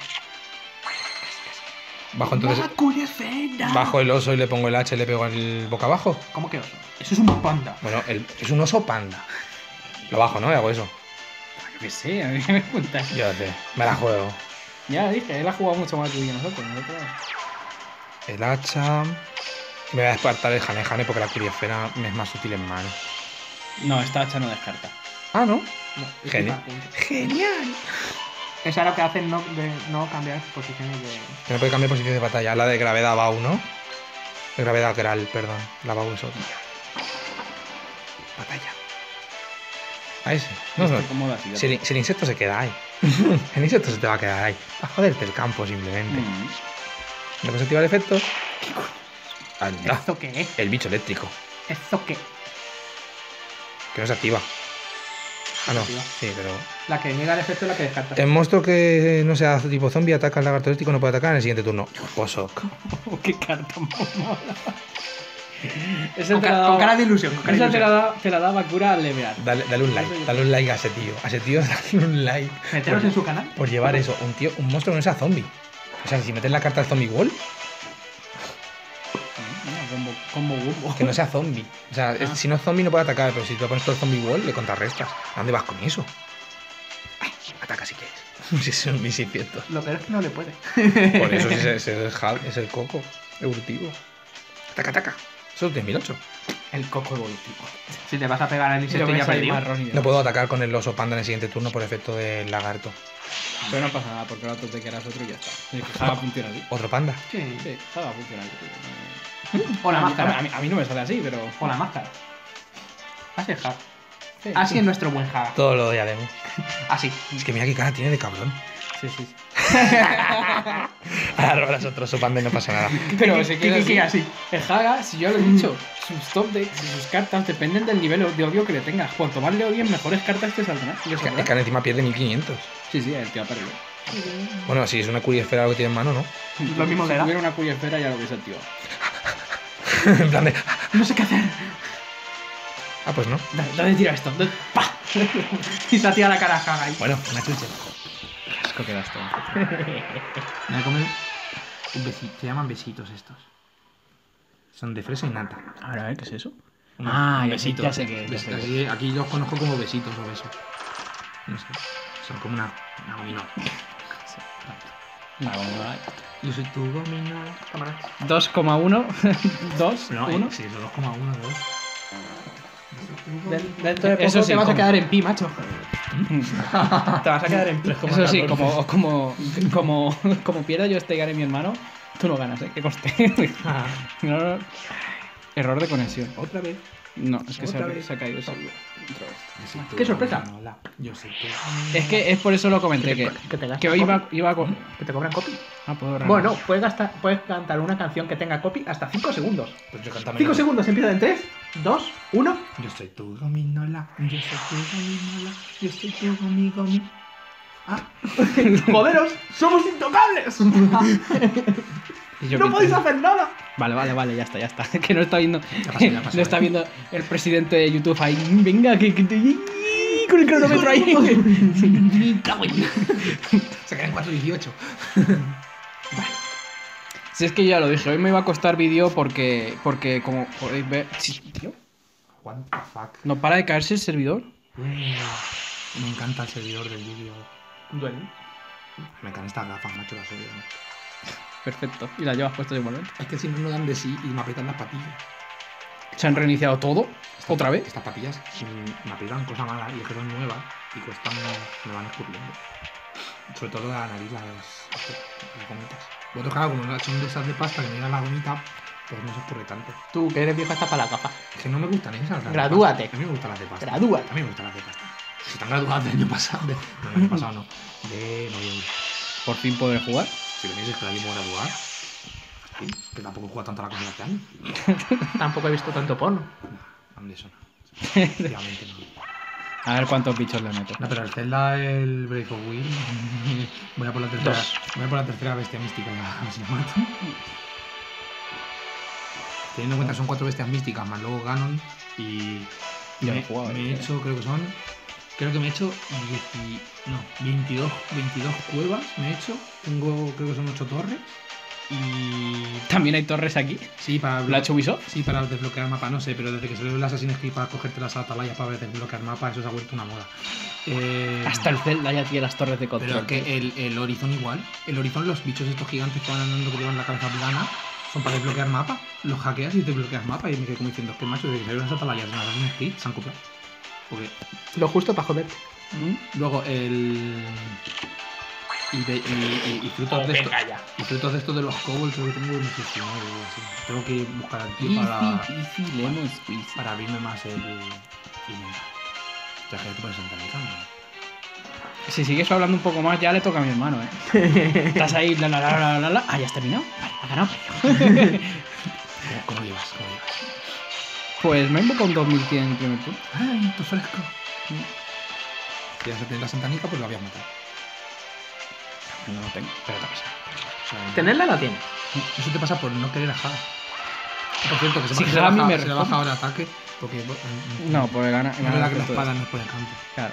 Bajo entonces. ¡Curiosidad! Bajo el oso y le pongo el hacha y le pego el boca abajo. ¿Cómo que oso? Eso es un panda. Bueno, el- es un oso panda. Lo bajo, ¿no? Y hago eso. Yo qué sé, a mí me cuentas. Yo sé, me la juego. Ya dije, él ha jugado mucho más que nosotros. nosotros... El hacha. Me voy a despertar el Hane Hane porque la curiosfera me es más útil en mano. No, esta hacha no descarta. Ah, ¿no? No, Genial. Genial. Esa es lo que hacen no, de no cambiar posiciones de. Que no puede cambiar posición de batalla. La de gravedad Bau, ¿no? De gravedad Gral, perdón. La Bau es otra. Batalla. A ese. No, no. Estoy cómodo así, Si el, si el insecto se queda ahí. El insecto se te va a quedar ahí. A joderte el campo simplemente. Mm. ¿Le puedes activar el efecto? Anda. ¿Esto qué es? El bicho eléctrico. ¿Esto qué? Que no se activa. Ah, no. activa. Sí, pero. La que niega el efecto es la que descarta. El monstruo que no sea tipo zombie ataca al lagarto eléctrico no puede atacar en el siguiente turno. Posok. Qué carta más mola. Esa Con, te la ca- daba- con cara de ilusión. Con cara de Esa te la, ilusión. da, te la daba cura al levear. Dale, dale un like. Dale un like a ese tío. A ese tío dale un like. Meteros en su canal. Por llevar eso. Un tío, un monstruo que no sea zombie. O sea, si metes la carta del zombie wall, Mira, combo, combo gumbo. que no sea zombie. O sea, es- Ah. si no es zombie no puede atacar, pero si te pones todo el zombie wall, le contrarrestas. ¿A dónde vas con eso? Ay, ataca si quieres. Si es un mil seiscientos. Lo peor es que no le puede. Por eso sí es, es el Hal, es el coco evolutivo. Ataca, ataca. Solo tiene mil ocho. El coco evolutivo. Si te vas a pegar al insecto Lo y ya ves ahí perdió. marrón y No demás. puedo atacar con el oso panda en el siguiente turno por efecto del lagarto. Pero no pasa nada, porque ahora tú te quedas otro y ya está. Es que Java funciona así. ¿Otro panda? Sí. Sí, Java funciona así. O la A mí- máscara. A mí, a mí no me sale así, pero. O la máscara. Así es Haga. Sí, Así sí. es nuestro buen Haga. Todo lo odiaremos. Así. Es que mira qué cara tiene de cabrón. Sí, sí. sí. Ahora robarás otro oso panda y no pasa nada. Pero si ¿Qué- quieres qué- qué así. así? El Haga, si yo lo he dicho, sus top decks y sus cartas dependen del nivel de odio que le tengas. Cuanto más le odies, mejores cartas te saldrán. Le Es que, saldrán. es que ahora encima pierde mil quinientos. Sí, sí, el tío ha perdido. Bueno, si es una curiosfera lo que tiene en mano, ¿no? Lo mismo si le da. tuviera una curiosfera ya lo hubiese activado. En plan de. No sé qué hacer. Ah, pues no. Dale, dale, tira esto. Dale. ¡Pah! Y se tira la cara a Haga ahí. Bueno, una chucha. Qué asco que das todo. Me voy a comer un besito. Se llaman besitos estos. Son de fresa y nata. A ver, a ver, ¿qué es eso? Unos Ah, ya, besitos. ya sé qué es. ya sé qué es. Aquí, aquí los conozco como besitos o besos. No sé. Son como una, una gominola. No, no, no. Yo soy tu gominola. Cámara. dos coma uno. dos, No, uno. eh, sí, son dos coma uno, dos. Dentro de poco Eso te te vas como- a quedar en pi, macho. Te vas a quedar en pi. Eso sí, como, como, como, como pierda yo este gane mi hermano, tú no ganas, ¿eh? Que coste. No, no. Error de conexión. Otra vez. No, es que se Otra ha, vez. se ha caído solo. Otra vez. ¡Qué sorpresa! Yo sé que. Es que es por eso lo comenté, que, que te que hoy iba, iba con... ¿Que te cobran copy? Ah, puedo arrancar. Bueno, puedes, gastar, puedes cantar una canción que tenga copy hasta cinco segundos. Pues yo cántame. cinco segundos empieza en tres, dos, uno. Yo soy tu gominola. Yo soy tu gominola. Yo soy tu gomi gomi. Ah, ¡joderos! ¡Somos intocables! Y yo ¡No que- podéis hacer nada! Vale, vale, vale, ya está, ya está. Que no está viendo. pasó, ya pasó, no está eh. viendo el presidente de YouTube ahí. Venga, que, que te- con el cronómetro ahí. Se quedan cuatro dieciocho. Si es que ya lo dije, hoy me iba a costar vídeo porque, porque como podéis ver. Sí, tío, What the fuck. ¿no para de caerse el servidor? Me encanta el servidor del vídeo. Duele. Me encantan estas gafas, macho, las odio, ¿no? Perfecto. Y la llevas puesta igualmente. Es que si no, no dan de sí y me aprietan las patillas. Se han reiniciado todo. Estas ¿Otra pa- vez? Estas patillas mm, me aprietan cosa mala y es que son nuevas y cuestan. Me van escurriendo. Sobre todo la nariz, las, las gomitas. Vosotros, claro, como no son de esas de pasta que me dan la gomita, pues no se escurre tanto. Tú, que eres vieja, hasta para la gafa. Es que no me gustan esas. las de Gradúate. pasta. A mí me gustan las de pasta. Gradúate. A mí me gustan las de pasta. Si están graduadas del año pasado. De, no, del año pasado no. De noviembre. Por fin poder jugar. Si me dices que la dimos graduar. Sí, que tampoco he jugado tanto a la comida este año. Tampoco he visto tanto porno. No, de eso no. Efectivamente no. A ver cuántos bichos le meto. No, pero el Zelda, el Breath of Wild. Voy a por la tercera. Dos. Voy a por la tercera bestia mística ya. A ver si lo mato. Teniendo en cuenta que son cuatro bestias místicas más luego Ganon y. Yo no me, he jugado, me eh. he hecho, creo que son. Creo que me he hecho diez, no, veintidós, veintidós cuevas. Me he hecho. Tengo, creo que son ocho torres. Y. También hay torres aquí. Sí, para. ¿Lo ha hecho Ubisoft? Sí, para desbloquear mapa, no sé, pero desde que salió el Assassin's Creed para cogerte las atalayas para desbloquear mapa, eso se ha vuelto una moda. Eh, Hasta el Zelda ya tiene las torres de control. Pero que el, el Horizon igual. El Horizon, los bichos estos gigantes que van andando que llevan la cabeza plana, son para desbloquear mapa. Los hackeas y desbloqueas mapa. Y me quedé como diciendo, que macho, desde que salieron las atalayas en Assassin's Creed, se han copiado. Porque Lo justo para joderte. luego el. Y, de, y, y, y frutos Oh, de esto, venga ya. y frutos de estos de los kobolds creo que tengo diecinueve o algo así. Tengo que buscar al tío para, Easy, easy, lemon squeeze. para abrirme más el inventario. Ya que te puedes sentar en mi cama. Si sigues hablando un poco más, ya le toca a mi hermano, ¿eh? Estás ahí, la la la la la la. Ah, ya has terminado. Vale, ha ganado. ¿Cómo, cómo llevas? ¿Cómo llevas? Pues me he invocado un dos mil cien en el primer turno. ¡Ay, tú fresco! Si vas a tener la santanica, pues lo habías matado. No lo tengo, pero te pasa. O sea, Tenerla la tienes. eso te pasa por no querer a Haga. Por cierto, que se, Sí, baja, se, Haga a mí baja, me se le responde. baja ahora ataque. Porque. eh, eh, No, porque gana. Es gana verdad que la punto espada de- no es por encanto. Claro.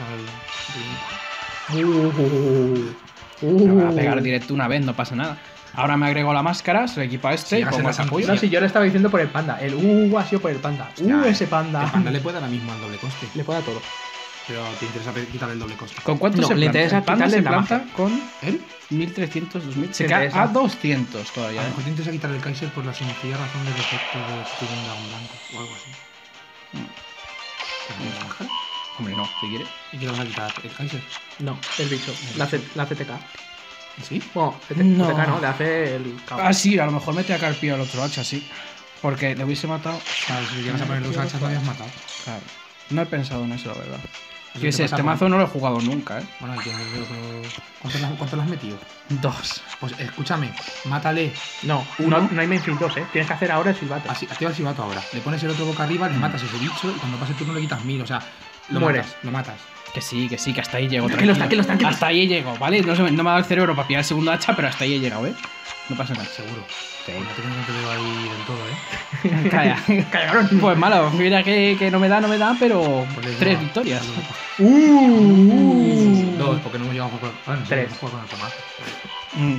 Chaval. Me va a pegar directo una vez, no pasa nada. Ahora me agrego la máscara, se le equipa este Si y llegas pongo en el la capullo. No, si yo le estaba diciendo por el panda. El uh ha sido por el panda. Uh, Hostia, ese panda. El panda le puede dar ahora mismo al doble coste. Le puede a todo. Pero te interesa pe- quitarle el doble coste. ¿Con cuánto No, se le planta? interesa El panda se quitarle la planta con ¿Él? mil trescientos, dos mil. Se Le queda interesa. a doscientos A todavía. lo ¿eh? mejor te interesa quitar el Kaiser por la sencilla razón del efecto de Steven Dragón Blanco o algo así. ¿Tienes máscara? Hombre, no, si quieres. ¿Y qué le vas a quitar? ¿El Kaiser? No, el bicho. La, C- la C T K. ¿Sí? Bueno, C T- No. C T K no, le hace el cabo. Ah, sí, a lo mejor mete a Carpio al otro hacha, sí. Porque le hubiese matado. Claro, si le llegas a poner dos hachas, lo habías matado. Claro. No he pensado en eso, la verdad. Eso Que te ese pasa este por- mazo no lo he jugado nunca, ¿eh? Bueno, ahí tienes el otro. ¿Cuánto le has- ¿Cuánto le has metido? Dos. Pues escúchame, mátale. No, Uno. no, no hay main phase dos, ¿eh? Tienes que hacer ahora el silbato. Así, activa el silbato ahora. Le pones el otro boca arriba, le matas ese bicho y cuando pase el turno le quitas mil. O sea, lo Mueres. matas. Lo matas. Que sí, que sí, que hasta ahí llego. Tranquilos, tranquilo. tranquilos, tranquilos. Hasta ahí llego, ¿vale? No, se me, no me ha dado el cerebro para pillar el segundo hacha, pero hasta ahí he llegado, ¿eh? No pasa nada. Seguro. Sí. No te no te veo ahí del todo, ¿eh? Calla. Callaron. Pues malo, mira que, que no me da, no me da, pero Pues le tres da- victorias. Uh, Dos, porque no hemos llegado a jugar con. Ah, no, Tres. no juego con el tomato. Mm.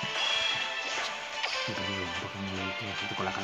Sí, te digo, porque me lo tengo así con la cara.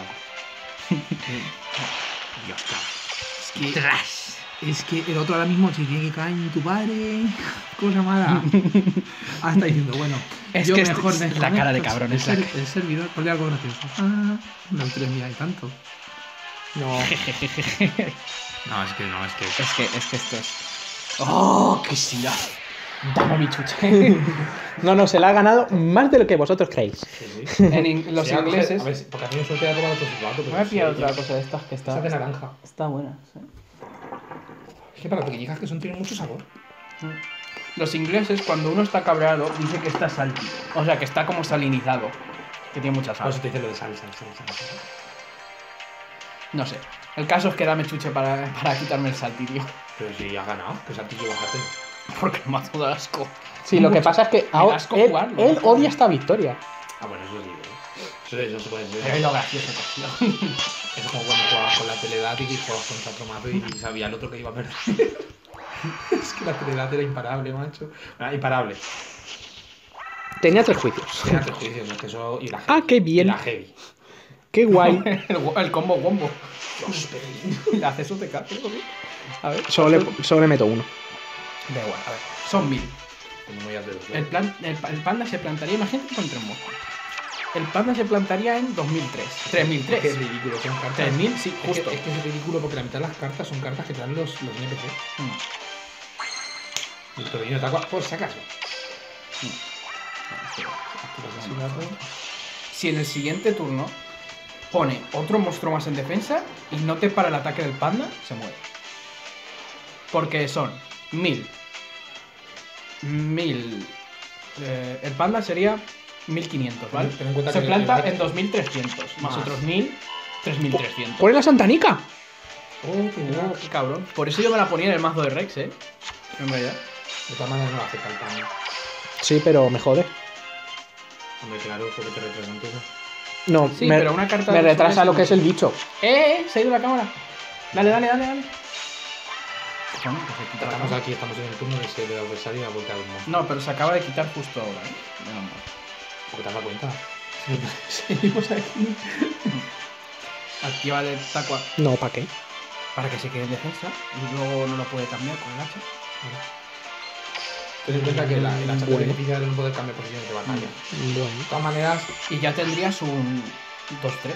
Dios, claro. Es que. Tras. Es que el otro ahora mismo se tiene que caer en tu padre. Cosa mala. Ah, está diciendo, bueno. Es yo que este- mejor es me la cara de desconecto. cabrón, El, es la ser- el servidor, ponle algo gracioso. Ah, no tres mil hay tanto. No. No, es que no, es que. Es que, es que esto es. ¡Oh, qué sida! Dame mi chuche. No, no, se la ha ganado más de lo que vosotros creéis. En in- los Sí, a coger- ingleses. A ver, si- porque a mí me suerte de tomar otro silbato. Voy a pillar otra cosa de estas que está. Esa de naranja. Está buena. sí. Es que para pequeñijas que son tienen mucho sabor. Los ingleses, cuando uno está cabreado, dice que está salty. O sea, que está como salinizado. Que tiene mucha Por sal. eso te dice lo de sal, sal, sal, sal. sal. No sé. El caso es que dame chuche para, para quitarme el salty, tío. Pero si has ganado, que saltillo bájate. Porque el mazo da asco. Sí, lo que pasa es que Me da asco él, jugarlo. él odia esta victoria. Ah, bueno, eso sí, ¿eh? Eso, eso se puede Pero decir. es lo gracioso, tío. Eso es como cuando jugabas con la teledad y jugabas contra otro mazo y sabía el otro que iba a perder. Es que la teledad era imparable, macho. Ah, imparable. Tenía tres juicios. Tenía tres juicios, ¿no? Es que eso y la heavy. Ah, qué bien. Y la heavy. Qué guay. el, el combo wombo. Le hace su T K, tío. A ver. Solo le, solo le meto uno. Da igual, a ver. Son mil. Como no ya de dos. El, plan, el, pa- el panda se plantaría, imagínate con tres moscas. El panda se plantaría en dos mil tres. tres mil Es que es tres. ridículo, son cartas. tres mil, sí, Es que, justo. es que es ridículo porque la mitad de las cartas son cartas que te dan los, los N P C. Mm. El Torino Tacua, por si acaso. Si en el siguiente turno pone otro monstruo más en defensa y no te para el ataque del panda, se muere. Porque son mil. Mil. Eh, el panda sería mil quinientos, ¿vale? Ten en cuenta Se que planta el- en dos mil trescientos, más, Más. otros mil, tres mil trescientos. ¡Pone la Santanica! Oh, qué Oh, qué cabrón. Por eso yo me la ponía en el mazo de Rex, ¿eh? En realidad. De todas maneras no afecta el pan. Sí, pero me jode. Hombre, claro, porque te retrasan todo. No, Sí, me, pero una carta me de retrasa sobres lo no. que es el bicho. ¡Eh! Se ha ido la cámara. Dale, dale, dale, dale. Coño, que se quita la Estamos cámara. aquí, estamos en el turno de ese de adversario y ha volteado el monstruo. No, pero se acaba de quitar justo ahora, ¿eh? Menos mal. ¿Por qué te has dado cuenta? Seguimos aquí. Activa el tacua No, ¿para qué? para que se quede en defensa y luego no lo puede cambiar con el hacha. Ten en cuenta que la, el hacha te Bueno. beneficia de no poder cambiar posiciones de batalla. Bueno. De todas maneras, Y ya tendrías un dos tres.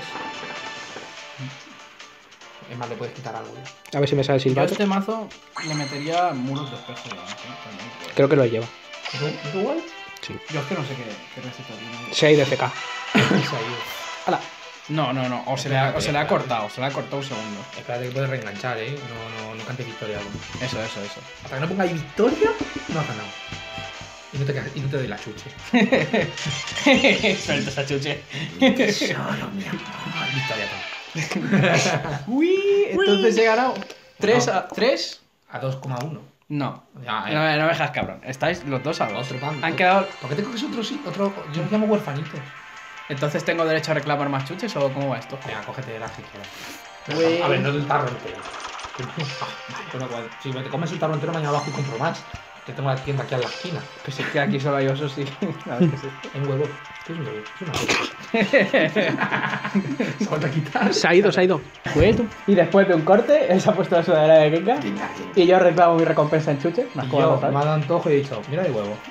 es más, le puedes quitar algo. ¿eh? A ver si me sale el Yo a silbato. este mazo le metería muros de espejo de avance, ¿eh? También, pues. Creo que lo lleva. ¿Es igual? Sí. Yo es que no sé qué, qué receta tiene. seis de C K. Se ha ido. ¡Hala! No, no, no. O se le ha, o se le ha cortado, se le ha cortado un segundo. Espérate que puedes reenganchar, ¿eh? No, no, no cantes victoria aún. Eso, eso, eso. Hasta que no ponga ahí victoria, no has ganado. Y no te, ca- y no te doy la chuche. Suelta esa chuche. Solo mi amor. Victoria, toma. Uy, entonces he ganado. ¿Tres No. a tres? A dos coma uno. No. Ya, eh. No, me- no me dejas cabrón. Estáis los dos a dos. Otro pan. Han quedado. ¿Por qué te coges otro sí? Otro. Yo los llamo huerfanitos. Entonces tengo derecho a reclamar más chuches o cómo va esto? Venga, cógete las que quieras. Uy. A ver, no del tarro entero. Con lo cual, si me te comes el tarro entero, mañana bajo y compro más. Que tengo la tienda aquí a la esquina. Pues sí, que aquí solo hay osos, sí. A ver qué es esto. En huevo. ¿Qué es un huevo? Es una huevo. Se vuelve a quitar. Se ha ido, se ha ido. Y después de un corte, él se ha puesto la sudadera de Kenga. Y yo reclamo mi recompensa en chuches. Más Y como yo total. me ha dado antojo y he dicho, mira el huevo.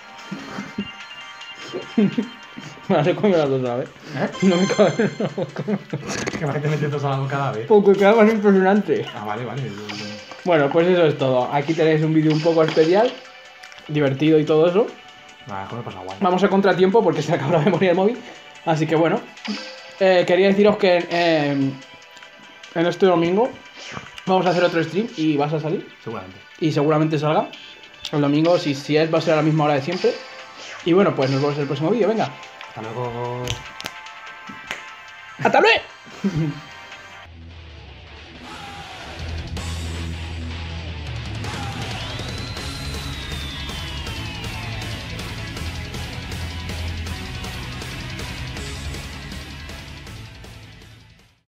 Me las he comido las dos a la vez. ¿Eh? No me cabe. Que me te metes dos a la boca a la vez. Poco queda más impresionante. Ah, vale, vale. Bueno, pues eso es todo. Aquí tenéis un vídeo un poco especial, divertido y todo eso. Vale, mejor me pasa guay. Vamos a contratiempo porque se acaba la memoria del móvil. Así que bueno, eh, quería deciros que eh, en este domingo vamos a hacer otro stream y vas a salir. Seguramente. Y seguramente salga el domingo. Si, si es, va a ser a la misma hora de siempre. Y bueno, pues nos vemos en el próximo vídeo. Venga. Hasta luego. ¡Hasta luego!